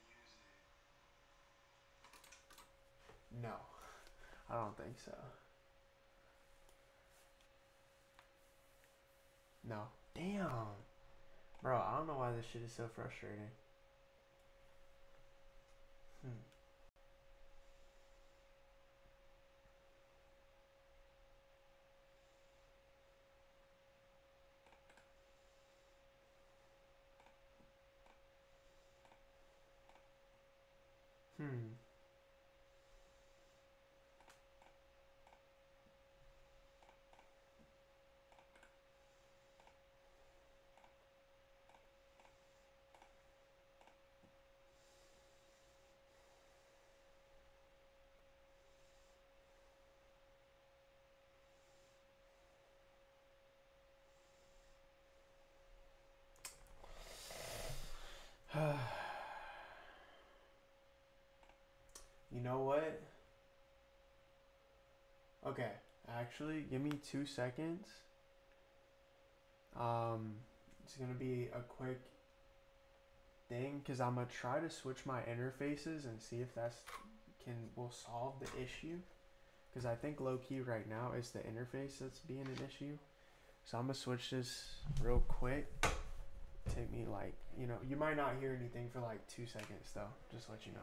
Speaker 1: the music? No, I don't think so. No. Damn. Bro, I don't know why this shit is so frustrating. Hmm. Hmm. You know what? Okay, actually, give me two seconds. Um, it's gonna be a quick thing because I'm gonna try to switch my interfaces and see if that's can will solve the issue. Because I think low key right now it's the interface that's being an issue. So I'm gonna switch this real quick. Take me like, you know, you might not hear anything for like two seconds though, just to let you know.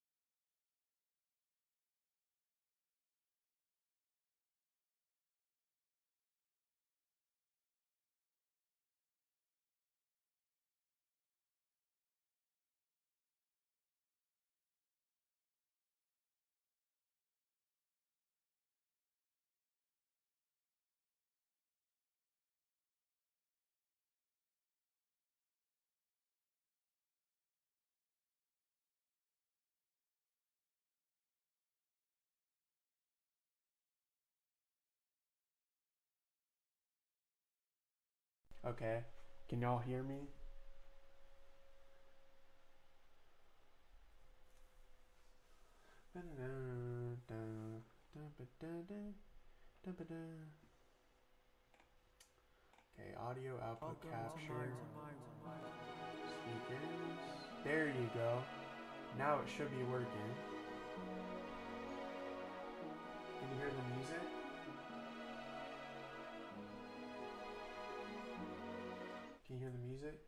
Speaker 1: Okay, can y'all hear me? Okay, audio output capture. Speakers. There you go. Now it should be working. Can you hear the music? Can you hear the music?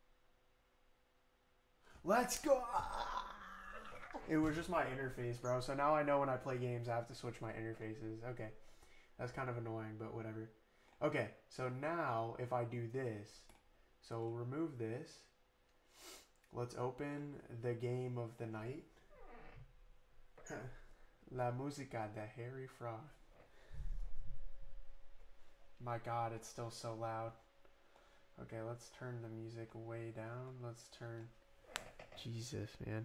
Speaker 1: Let's go! It was just my interface, bro. So now I know when I play games, I have to switch my interfaces. Okay. That's kind of annoying, but whatever. Okay, so now if I do this, so remove this. Let's open the game of the night. La Musica de Harry Fraud. My god, it's still so loud. Okay, let's turn the music way down. Let's turn... Jesus, man.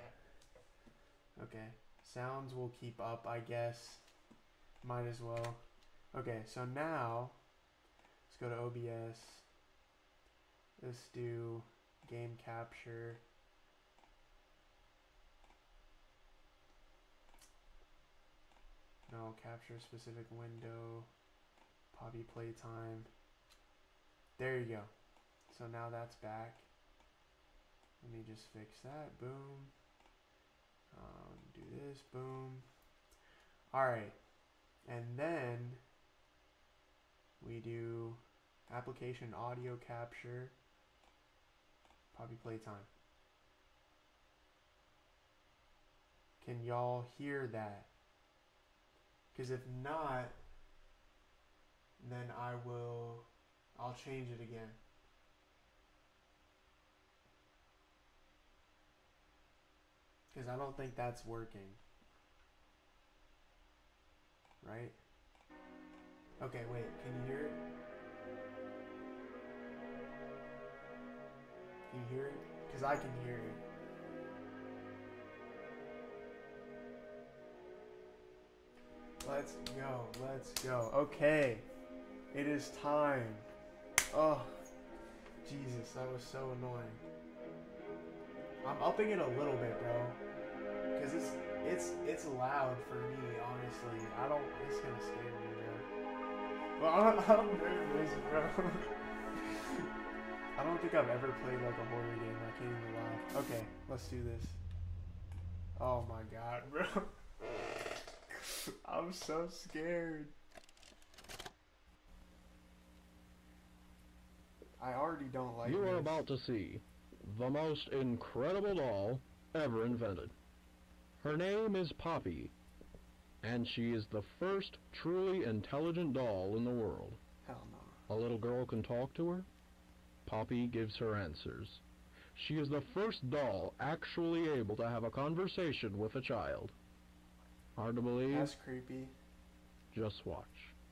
Speaker 1: Okay, sounds will keep up, I guess. Might as well. Okay, so now, let's go to O B S. Let's do game capture. No, capture a specific window. Poppy playtime. There you go. So now that's back. Let me just fix that. Boom. Um, do this. Boom. Alright. And then we do application audio capture. Poppy playtime. Can y'all hear that? Because if not, then I will, I'll change it again. Because I don't think that's working. Right? Okay, wait, can you hear it? Can you hear it? Because I can hear it. Let's go, let's go. Okay, it is time. Oh, Jesus, that was so annoying. I'm upping it a little bit, bro, because it's it's it's loud for me. Honestly, I don't. It's gonna scare me, bro. Well, I'm, I'm nervous, bro. I don't think I've ever played like a horror game. I can't even lie. Okay, let's do this. Oh my god, bro. I'm so scared. I already don't like
Speaker 3: You
Speaker 1: this.
Speaker 3: are about to see the most incredible doll ever invented. Her name is Poppy, and she is the first truly intelligent doll in the world.
Speaker 1: Hell no.
Speaker 3: A little girl can talk to her. Poppy gives her answers. She is the first doll actually able to have a conversation with a child. Hard to believe?
Speaker 1: That's creepy.
Speaker 3: Just watch.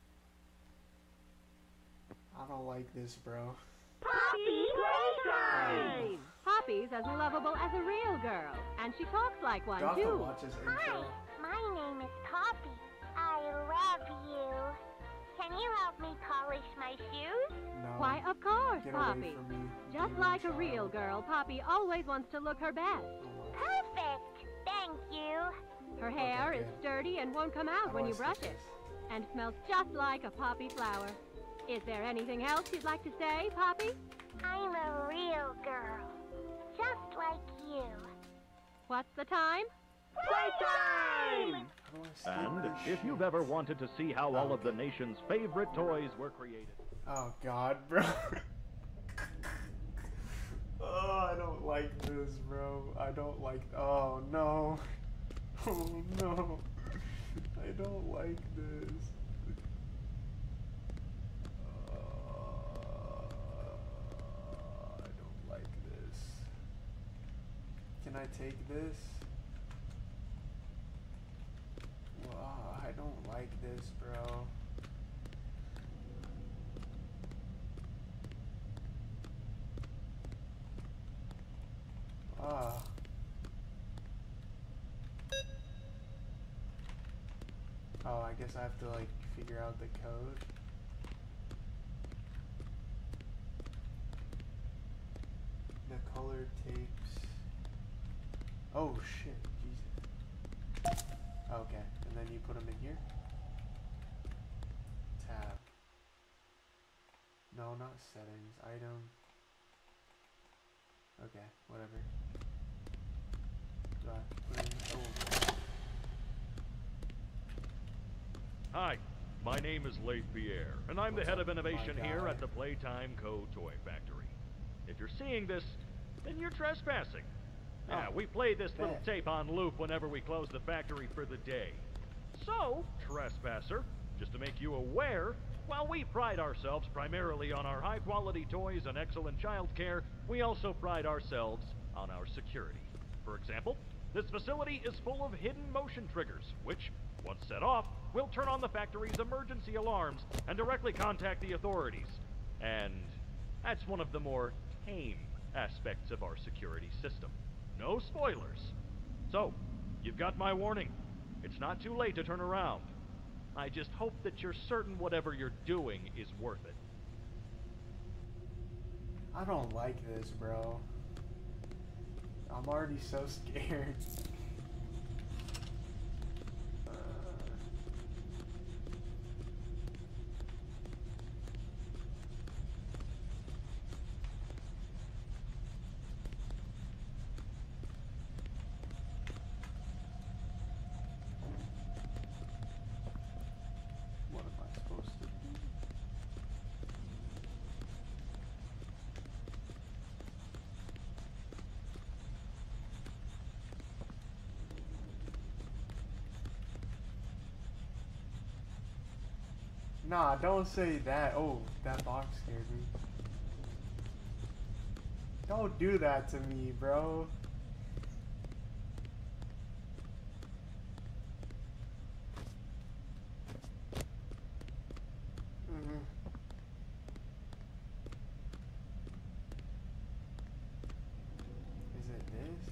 Speaker 1: I don't like this, bro.
Speaker 4: Poppy Playtime! Poppy's as lovable as a real girl, and she talks like one,
Speaker 1: Gotham
Speaker 4: too.
Speaker 1: watches
Speaker 5: Hi,
Speaker 1: intro.
Speaker 5: my name is Poppy. I love you. Can you help me polish my shoes?
Speaker 1: No.
Speaker 4: Why, of course,
Speaker 1: Get away
Speaker 4: Poppy.
Speaker 1: from me, you
Speaker 4: Just
Speaker 1: demon
Speaker 4: like a
Speaker 1: child.
Speaker 4: real girl, Poppy always wants to look her best.
Speaker 5: Perfect. Thank you.
Speaker 4: Her hair
Speaker 1: Okay,
Speaker 4: is
Speaker 1: good.
Speaker 4: sturdy and won't come
Speaker 1: How
Speaker 4: out
Speaker 1: do
Speaker 4: when
Speaker 1: I
Speaker 4: you brush
Speaker 1: skip
Speaker 4: it,
Speaker 1: this?
Speaker 4: and smells just like a poppy flower. Is there anything else you'd like to say, Poppy?
Speaker 5: I'm a real girl. Just like you.
Speaker 4: What's the time?
Speaker 6: Playtime!
Speaker 1: How do I skip
Speaker 6: And
Speaker 1: this
Speaker 6: if you've
Speaker 1: shit?
Speaker 6: ever wanted to see how all of the
Speaker 1: Okay.
Speaker 6: nation's favorite toys were created.
Speaker 1: Oh god, bro. Oh, I don't like this, bro. I don't like. Oh no. Oh no. I don't like this. Uh, I don't like this. Can I take this? Wow, I don't like this, bro. Ah. Oh, I guess I have to like figure out the code. The color tapes. Oh shit, Jesus. Okay, and then you put them in here. Tab. No, not settings. Item. Okay, whatever. Do I put in? Oh.
Speaker 6: Hi, my name is Leith Pierre, and I'm the
Speaker 1: What's
Speaker 6: head
Speaker 1: up,
Speaker 6: of innovation
Speaker 1: my
Speaker 6: here
Speaker 1: guy?
Speaker 6: at the Playtime Co. Toy Factory. If you're seeing this, then you're trespassing. Yeah,
Speaker 1: Oh,
Speaker 6: we play this little
Speaker 1: bet.
Speaker 6: tape on loop whenever we close the factory for the day. So, trespasser, just to make you aware, while we pride ourselves primarily on our high-quality toys and excellent child care, we also pride ourselves on our security. For example, This facility is full of hidden motion triggers, which, once set off, will turn on the factory's emergency alarms and directly contact the authorities. And that's one of the more tame aspects of our security system. No spoilers. So, you've got my warning. It's not too late to turn around. I just hope that you're certain whatever you're doing is worth it.
Speaker 1: I don't like this, bro. I'm already so scared. uh, what am I supposed to do? Nah, don't say that. Oh, that box scared me. Don't do that to me, bro. Mhm. Is it this?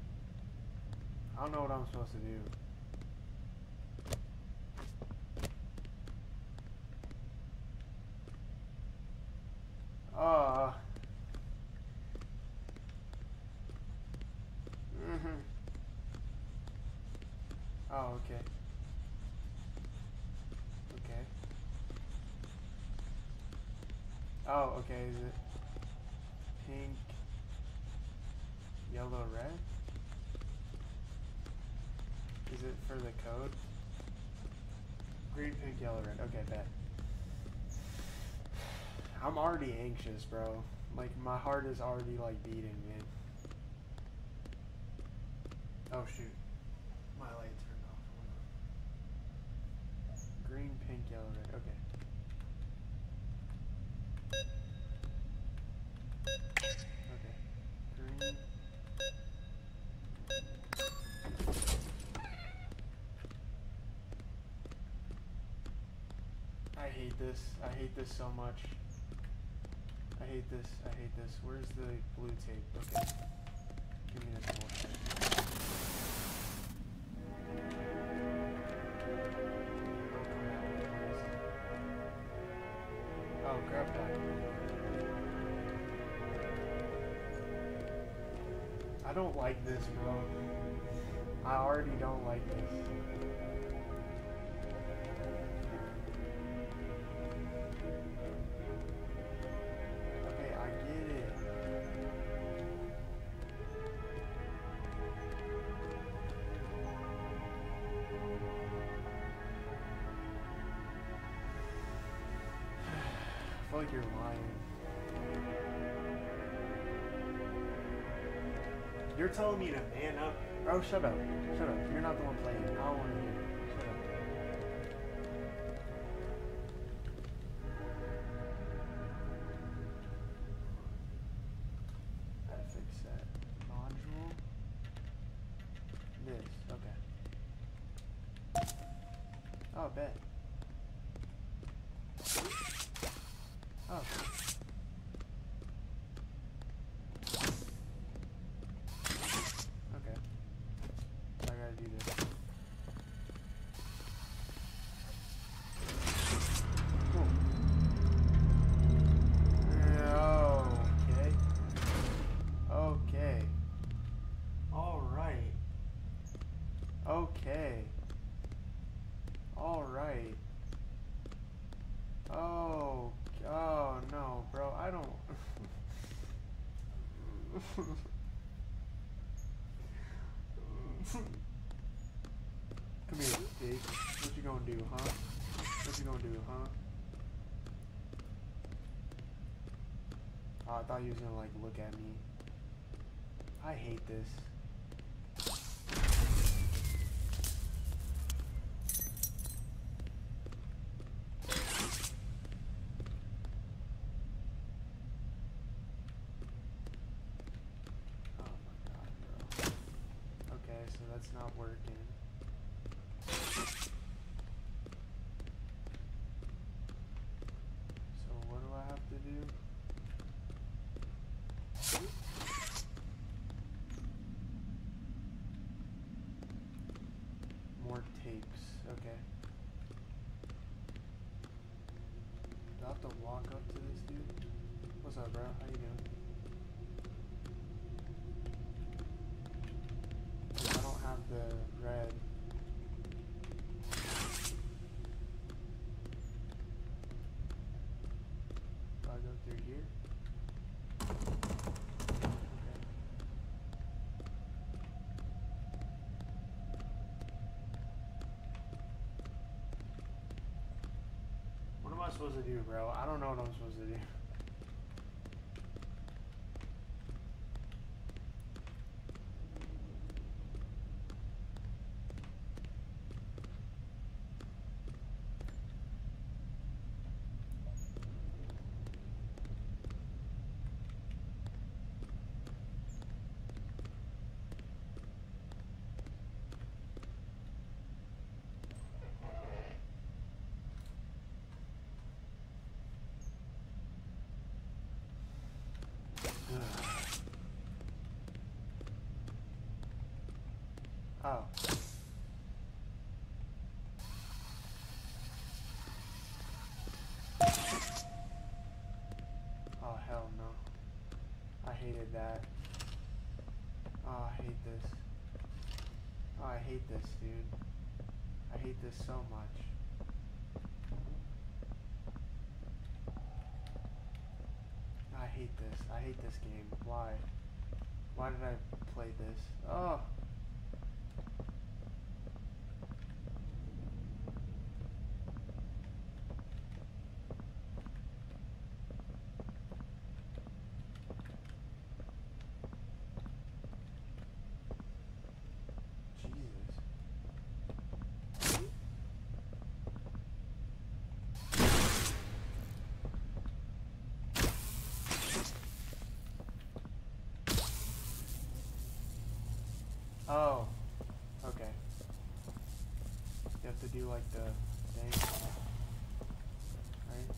Speaker 1: I don't know what I'm supposed to do. Uh. Mhm. Oh, okay. Okay. Oh, okay. Is it pink, yellow, red? Is it for the code? Green, pink, yellow, red. Okay, bet. I'm already anxious, bro. Like, my heart is already, like, beating, man. Oh, shoot. My light turned off. Hold on. Green, pink, yellow, red. Okay. Okay. Green. I hate this. I hate this so much. I hate this. I hate this. Where's the blue tape? Okay. Give me this bullshit. Oh, grab that. I don't like this, bro. I already don't like this. Okay, I get it. I feel like you're lying. You're telling me to man up? Bro, shut up. Shut up. You're not the one playing. I don't want to hear it. Shut up. Gotta fix that. Module. This. Okay. Oh, bet. Oh. Okay. I gotta do this. Cool. Okay. Okay. Alright. Okay. Alright. Oh. Oh no, bro. I don't. Come here, pig. What you gonna do, huh? What you gonna do, huh? Oh, I thought you was gonna like look at me. I hate this. Oh my god, bro. Okay. that's not working. So what do I have to do? More tapes, okay. Do I have to walk up to this dude? What's up, bro? How you doing? I don't have the red. Do I go through here? Okay. What am I supposed to do, bro? I don't know what I'm supposed to do. Oh. Oh, hell no. I hated that. Oh, I hate this. Oh, I hate this, dude. I hate this so much. I hate this. I hate this game. Why? Why did I play this? Oh! Oh, okay. You have to do like the thing, right?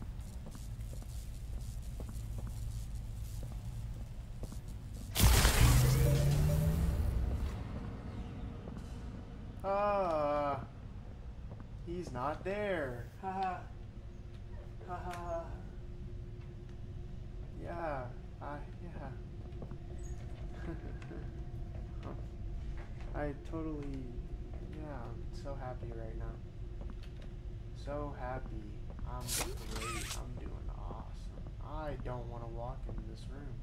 Speaker 1: Ah, he's not there. Haha. Haha. Yeah. I yeah. I totally, yeah, I'm so happy right now. So happy. I'm great. I'm doing awesome. I don't want to walk into this room.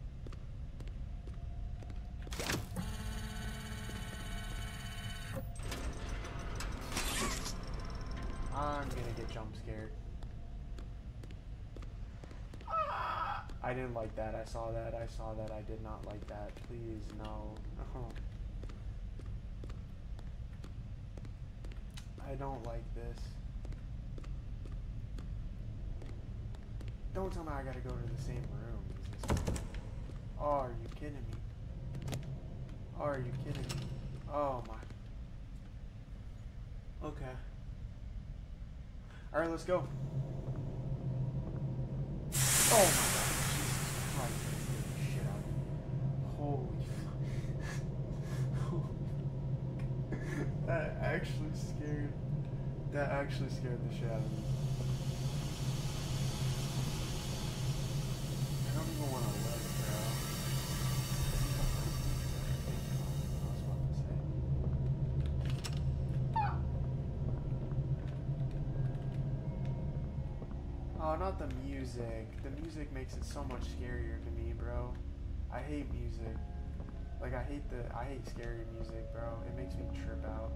Speaker 1: I'm gonna get jump scared. I didn't like that. I saw that. I saw that. I did not like that. Please, no. No. I don't like this. Don't tell me I gotta go to the same room as this. Oh, are you kidding me? Oh, are you kidding me? Oh my. Okay. Alright, let's go. Oh my god. Jesus Christ. That scared the shit out of me. Holy fuck. That actually scared. That actually scared the shit out of me. I don't even want to look, bro. I was about to say. Oh, not the music. The music makes it so much scarier to me, bro. I hate music. Like, I hate the, I hate scary music, bro. It makes me trip out.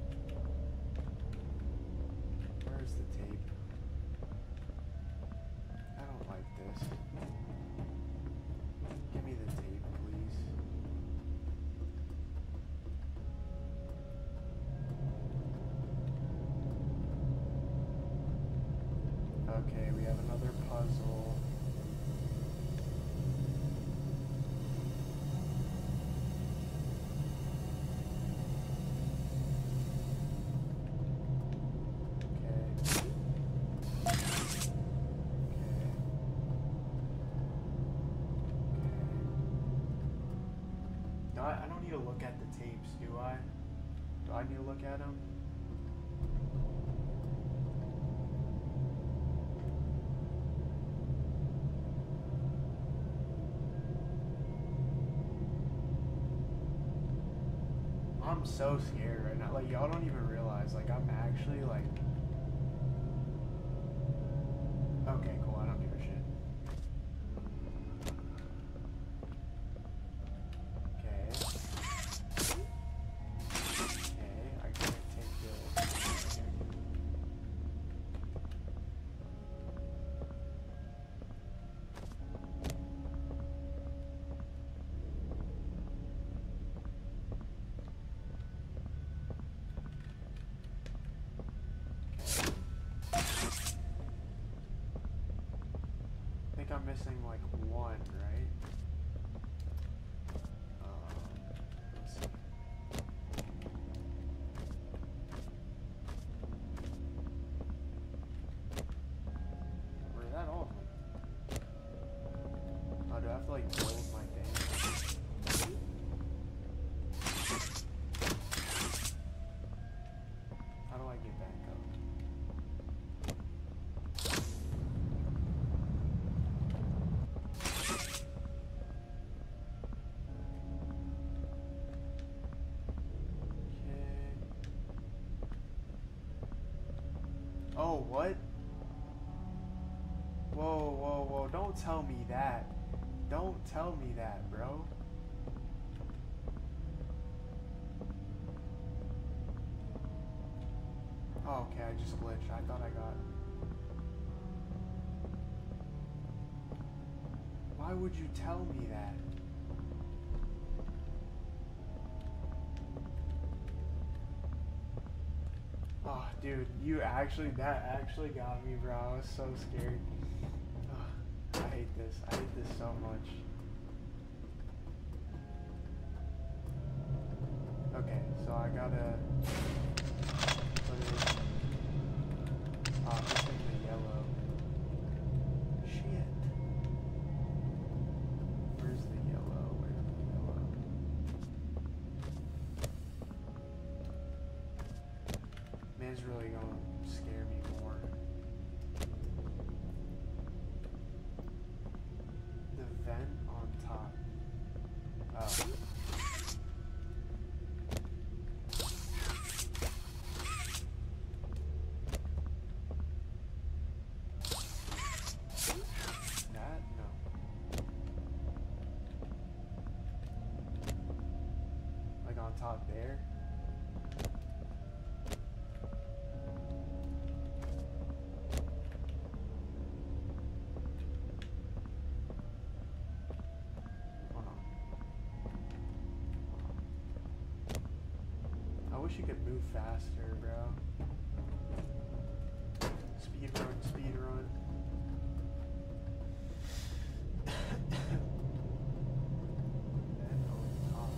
Speaker 1: Where's the tape? I don't like this. Give me the tape, please. Okay, we have another puzzle. need to look at the tapes, do I? Do I need to look at them? I'm so scared right now. Like, y'all don't even realize. Like, I'm actually, like... Okay, cool. I don't give a shit. Okay. Okay, I can't take this. Okay. I think I'm missing like one, right? Um, let's see. Where is that all of them? Oh, do I have to like build my thing? How do I get back up? Oh, what? Whoa, whoa, whoa. Don't tell me that. Don't tell me that, bro. Oh, okay, I just glitched. I thought I got... Why would you tell me that? Oh, dude, you actually, that actually got me, bro. I was so scared. Oh, I hate this. I hate this so much. Okay, so I gotta put it, oh, this in the yellow. Shit. Where's the yellow? Where's the yellow? Man's really gonna scare me more. The vent on top. Oh. That? No. Like on top there? Hold on. I wish you could move faster, bro. Speed run, speed run. Then on top.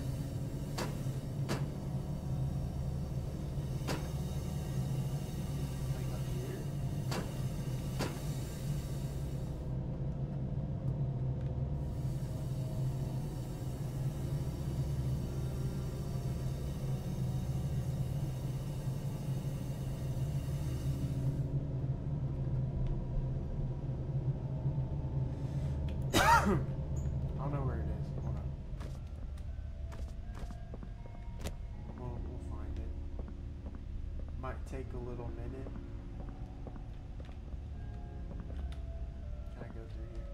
Speaker 1: Like up here? I don't know where it is. Hold on. We'll, we'll find it. Might take a little minute. Can I go through here?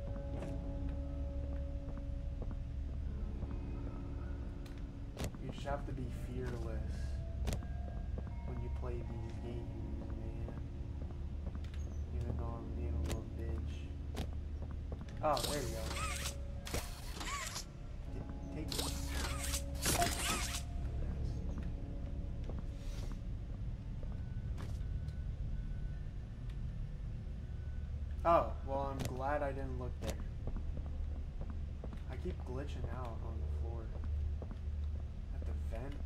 Speaker 1: You just have to be fearless when you play these games, man. Even though I'm being a little bitch. Oh, there you go. Take it. Oh, well, I'm glad I didn't look there. I keep glitching out on the floor. At the vent.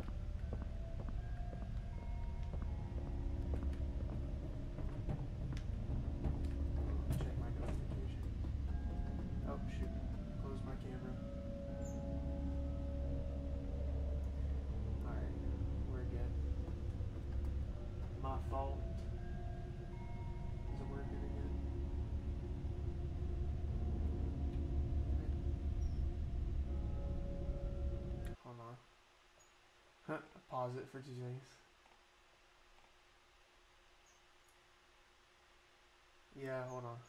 Speaker 1: Check my notifications. Oh shoot, close my camera. Pause it for two seconds. Yeah, hold on.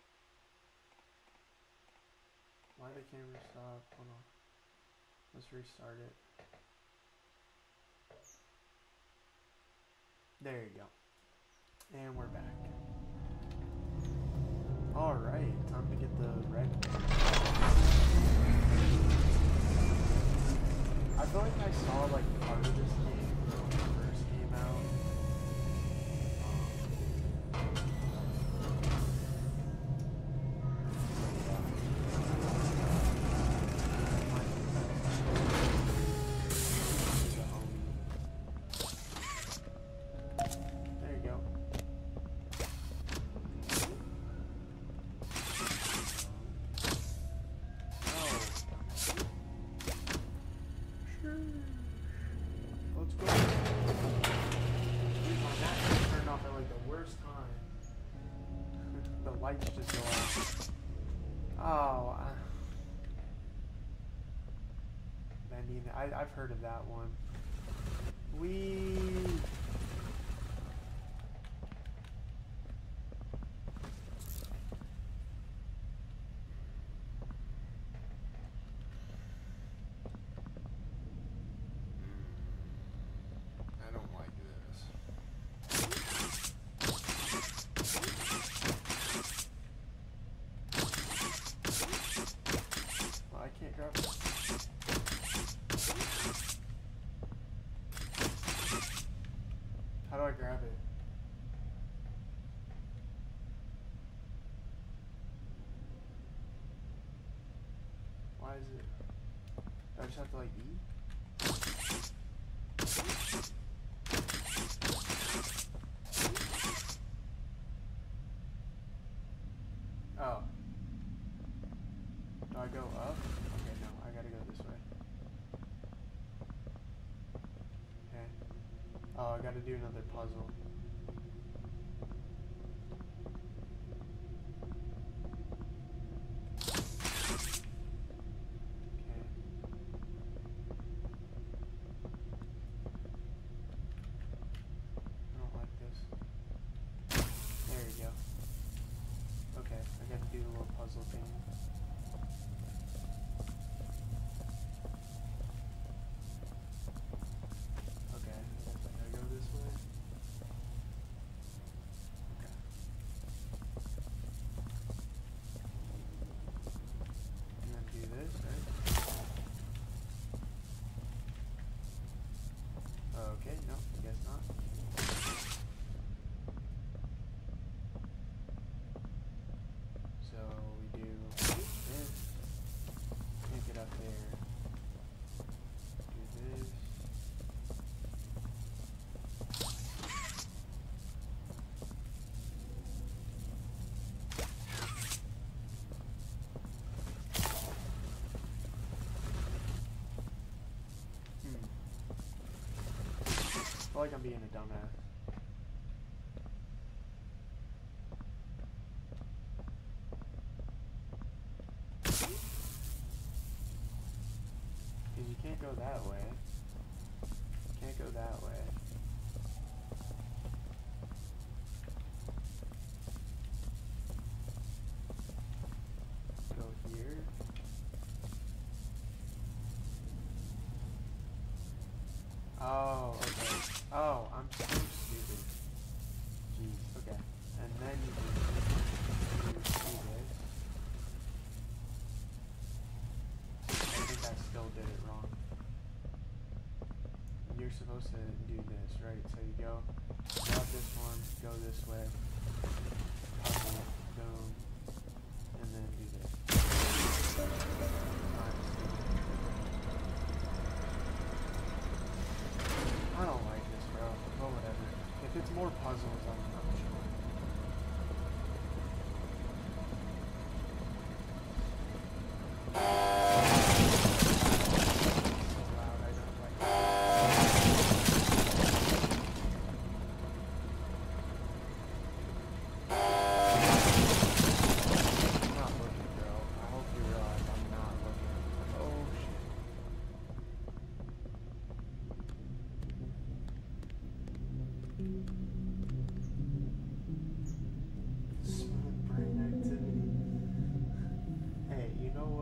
Speaker 1: Why the camera stop? Hold on. Let's restart it. There you go. And we're back. Alright, time to get the red. I feel like I saw like part of this game when it first came out. There you go. Let's go. My match turned off at like the worst time. The lights just go off. Oh, I... Bending. I, I've heard of that one. We.
Speaker 7: I don't like this.
Speaker 1: Well, I can't grab it. How do I grab it? Why is it? Do I just have to like eat? Oh. Do I go up? Okay, no, I gotta go this way. Okay. Oh, I gotta do another puzzle. Okay. I don't like this. There you go. Okay, I gotta do the little puzzle thing. Okay, I gotta go this way. Okay. And then do this, right? Okay, no, I guess not. So we do this, can't get up there, do this, hmm, I feel like I'm being a dumbass. Because you can't go that way. Can't go that way. Go here. Oh, okay. Oh, I'm so stupid. Jeez, okay. And then you do, you do this. I think I still did it wrong. You're supposed to do this, right? So you go, grab this one, go this way, puzzle, boom, and then do this. I don't like this, bro. Well, whatever. If it's more puzzles, I'm, I'm sure. So loud, I don't like it.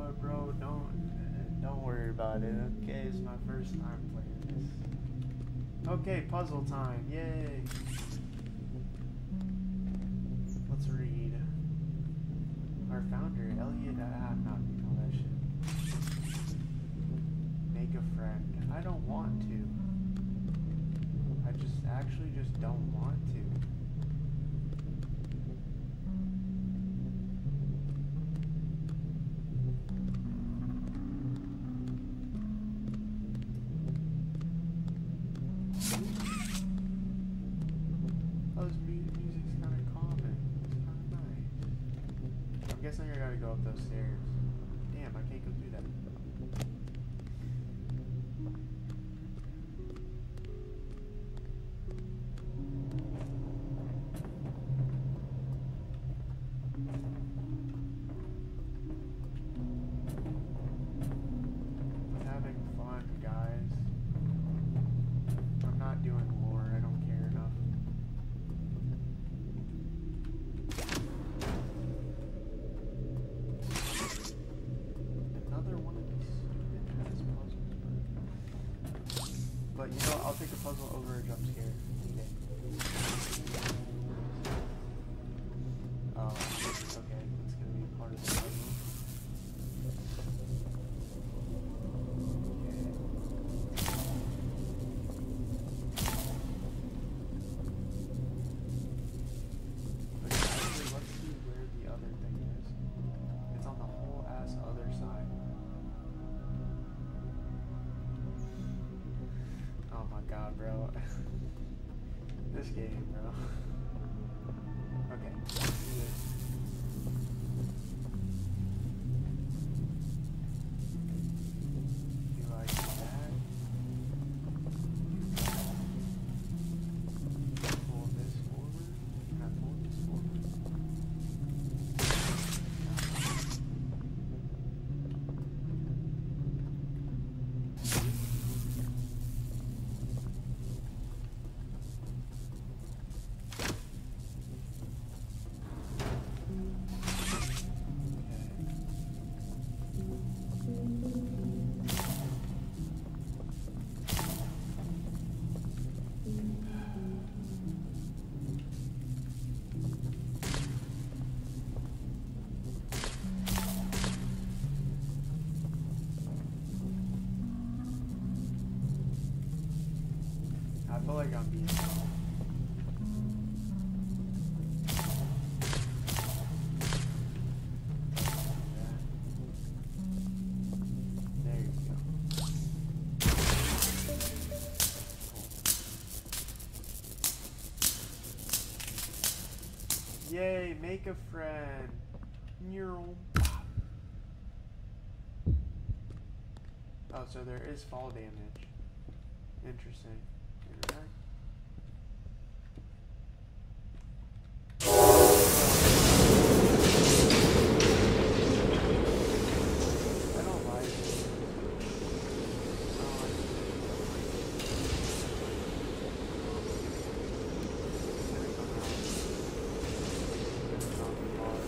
Speaker 1: what, bro? Don't don't worry about it. Okay, it's my first time playing this. Okay, puzzle time! Yay! Let's read. Our founder, Elliot. Uh, I'm not reading all that shit. Make a friend. I don't want to. I just actually just don't want to. Oh, this mu music's kind of calming. It's kind of nice. I'm guessing I gotta go up those stairs. Damn, I can't go through that. I'm having fun, guys. I'm not doing lore. I don't care enough. Another one of these stupid ass puzzles. But you know, I'll take a puzzle over a jump scare. Need it. Oh, okay. It's gonna be part of the puzzle. Okay. Actually, let's see where the other thing is. It's on the whole ass other side. Oh my god, bro. This game, bro. Okay, let's do this. Do I do that? Pull this forward? Can I pull this forward? I feel like I'm being There you go. Cool. Yay, make a friend. Neural. Oh, so there is fall damage. Interesting. Interact. I don't like it. I don't like it. It's gonna come out. It's gonna not be hard.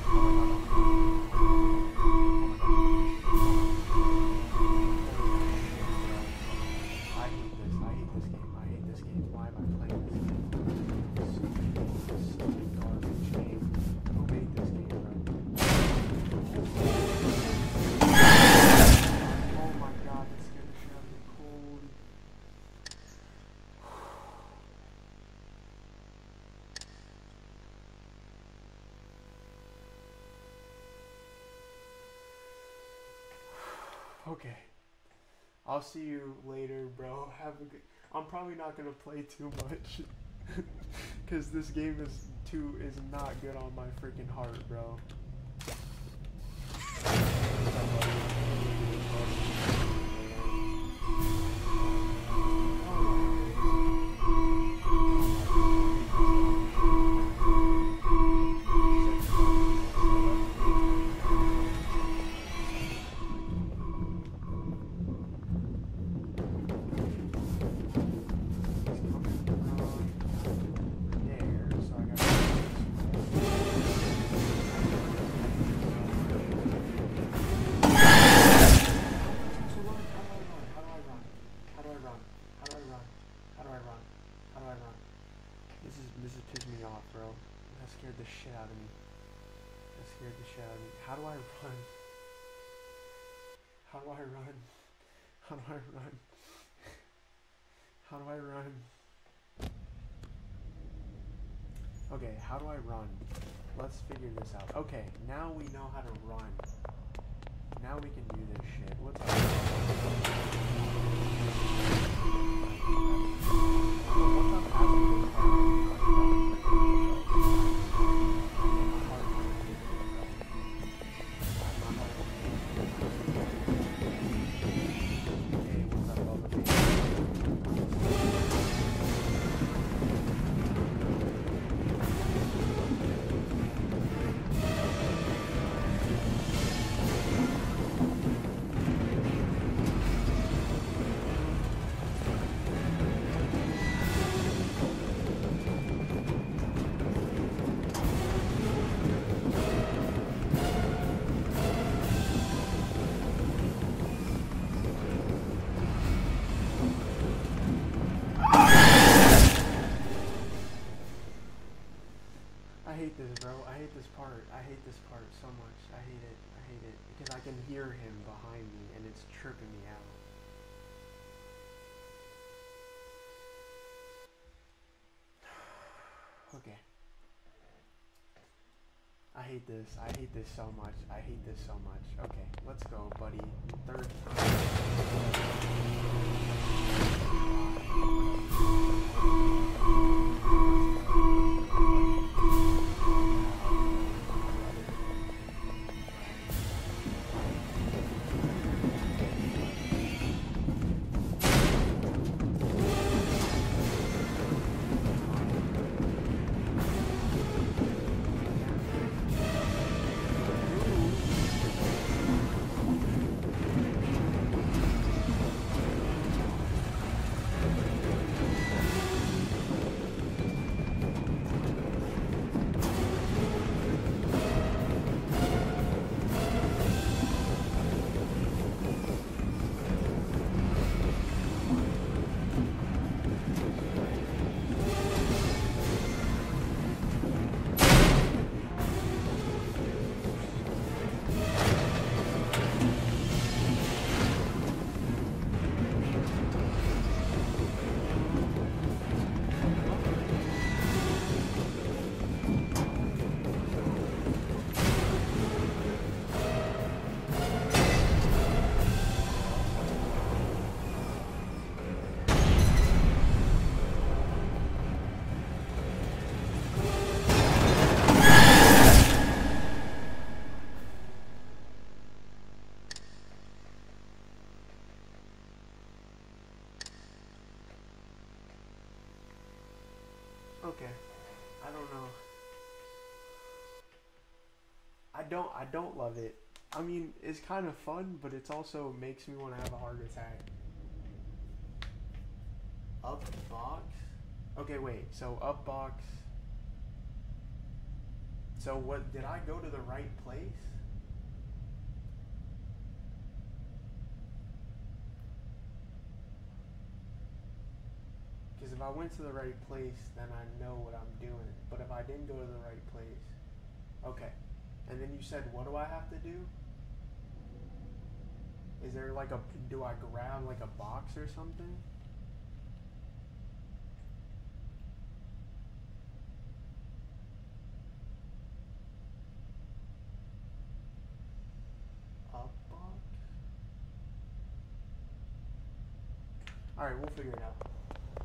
Speaker 1: Okay. I'll see you later, bro. Have a good... I'm probably not gonna play too much. Cause this game is too is not good on my freaking heart, bro. How do I run? How do I run? How do I run? How do I run? Okay, how do I run? Let's figure this out. Okay, now we know how to run. Now we can do this shit. What's up? I hate this, bro. I hate this part. I hate this part so much. I hate it. I hate it. Because I can hear him behind me and it's tripping me out. Okay. I hate this. I hate this so much. I hate this so much. Okay, let's go, buddy. Third time. don't I don't love it. I mean, it's kind of fun, but it's also makes me want to have a heart attack. Up box? Okay, wait. So up box. So what, did I go to the right place? Because if I went to the right place, then I know what I'm doing. But if I didn't go to the right place, okay. And then you said, what do I have to do? Is there like a, do I grab like a box or something? Up box? Alright, we'll figure it out.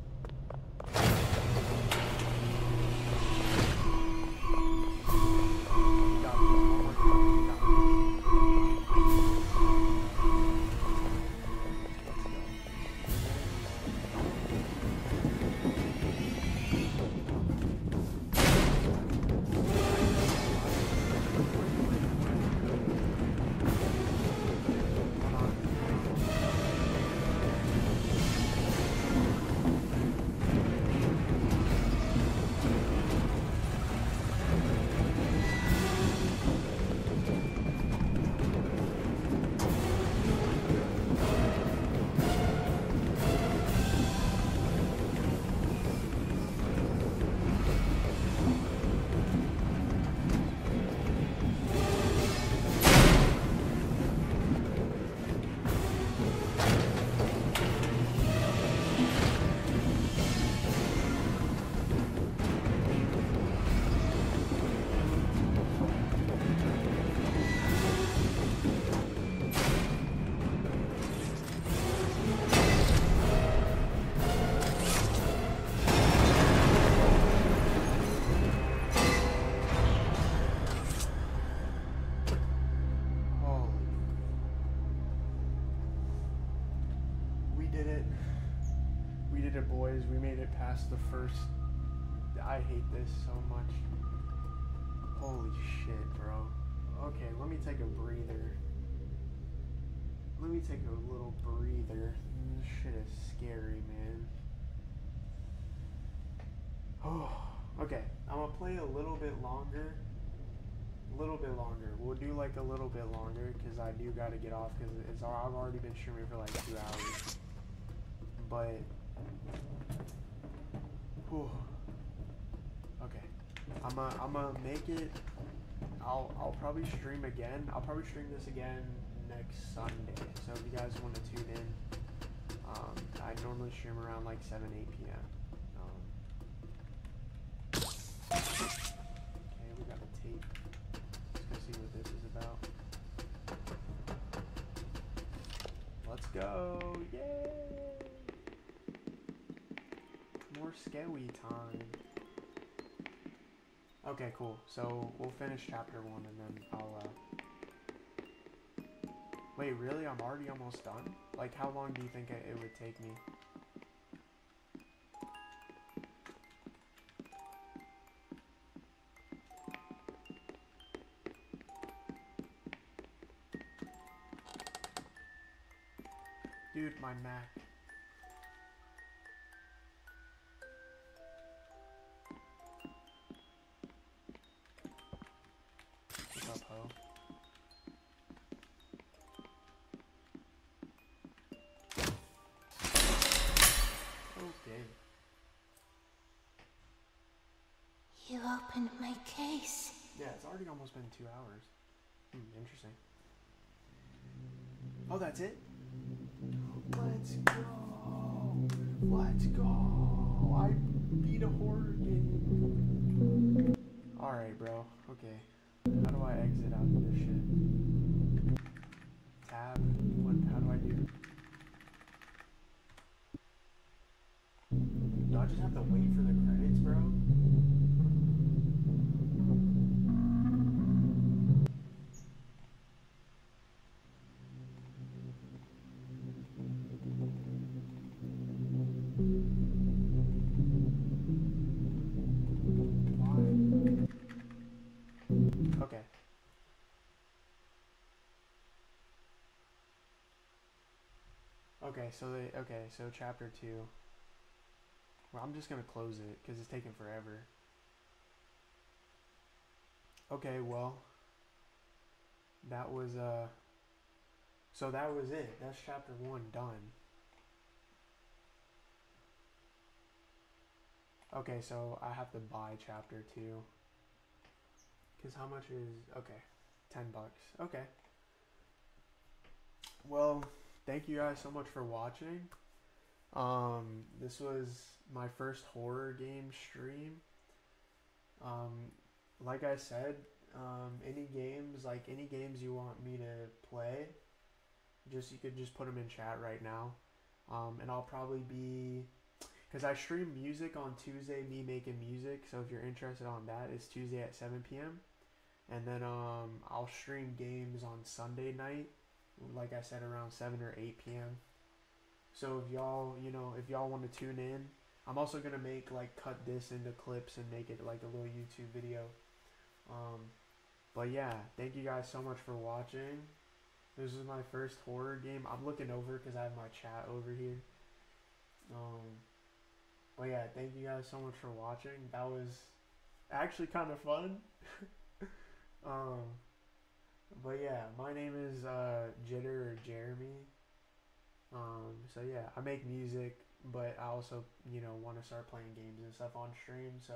Speaker 1: Boys, we made it past the first. I hate this so much. Holy shit, bro. Okay, let me take a breather. Let me take a little breather. This shit is scary, man. Oh, okay. I'm gonna play a little bit longer. A little bit longer. We'll do like a little bit longer because I do gotta get off because it's I've already been streaming for like two hours. But. Whew. Okay, I'm gonna I'm gonna make it. I'll I'll probably stream again. I'll probably stream this again next Sunday. So if you guys want to tune in, um, I normally stream around like seven eight p m Um, okay, we got a tape. Let's go see what this is about. Let's go! Yay! More scary time. Okay, cool. So we'll finish chapter one and then I'll uh wait, really? I'm already almost done? Like, how long do you think it, it would take me? Dude, my Mac. What's up, ho? Okay.
Speaker 2: You opened my case.
Speaker 1: Yeah, it's already almost been two hours. Hmm, interesting. Oh, that's it? Let's go! Let's go! I beat a horror game. Alright, bro. Okay. How do I exit out of this shit? Tab? What? How do I do? Do I just have to wait for the credits, bro? Okay. Okay, so they okay, so chapter two. Well, I'm just gonna close it because it's taking forever. Okay, well, that was uh. So that was it. That's chapter one done. Okay, so I have to buy chapter two. Cause how much is okay? Ten bucks. Okay. Well, thank you guys so much for watching. Um, this was my first horror game stream. Um, like I said, um, any games, like any games you want me to play, just you could just put them in chat right now. Um, and I'll probably be, because I stream music on Tuesday, me making music. So if you're interested on that, it's Tuesday at seven p m And then um, I'll stream games on Sunday night, like I said, around seven or eight p m So if y'all, you know, if y'all want to tune in, I'm also going to make, like, cut this into clips and make it like a little YouTube video. Um, but yeah, thank you guys so much for watching. This is my first horror game. I'm looking over because I have my chat over here. Um, but yeah, thank you guys so much for watching. That was actually kind of fun. um, but yeah, my name is uh, Jitter or Jeremy. Um, so yeah, I make music, but I also, you know, want to start playing games and stuff on stream. So,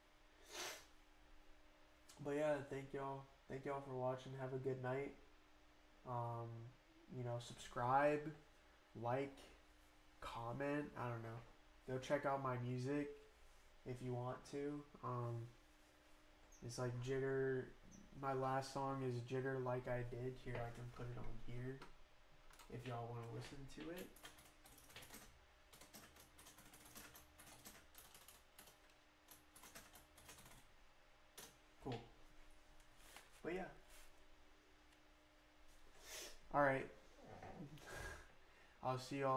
Speaker 1: but yeah, thank y'all. Thank y'all for watching. Have a good night. Um, you know, subscribe, like, comment. I don't know. Go check out my music if you want to. Um, it's like Jitter. My last song is Jitter Like I Did. Here, I can put it on here if y'all want to listen to it. Cool. But yeah. Alright. I'll see y'all.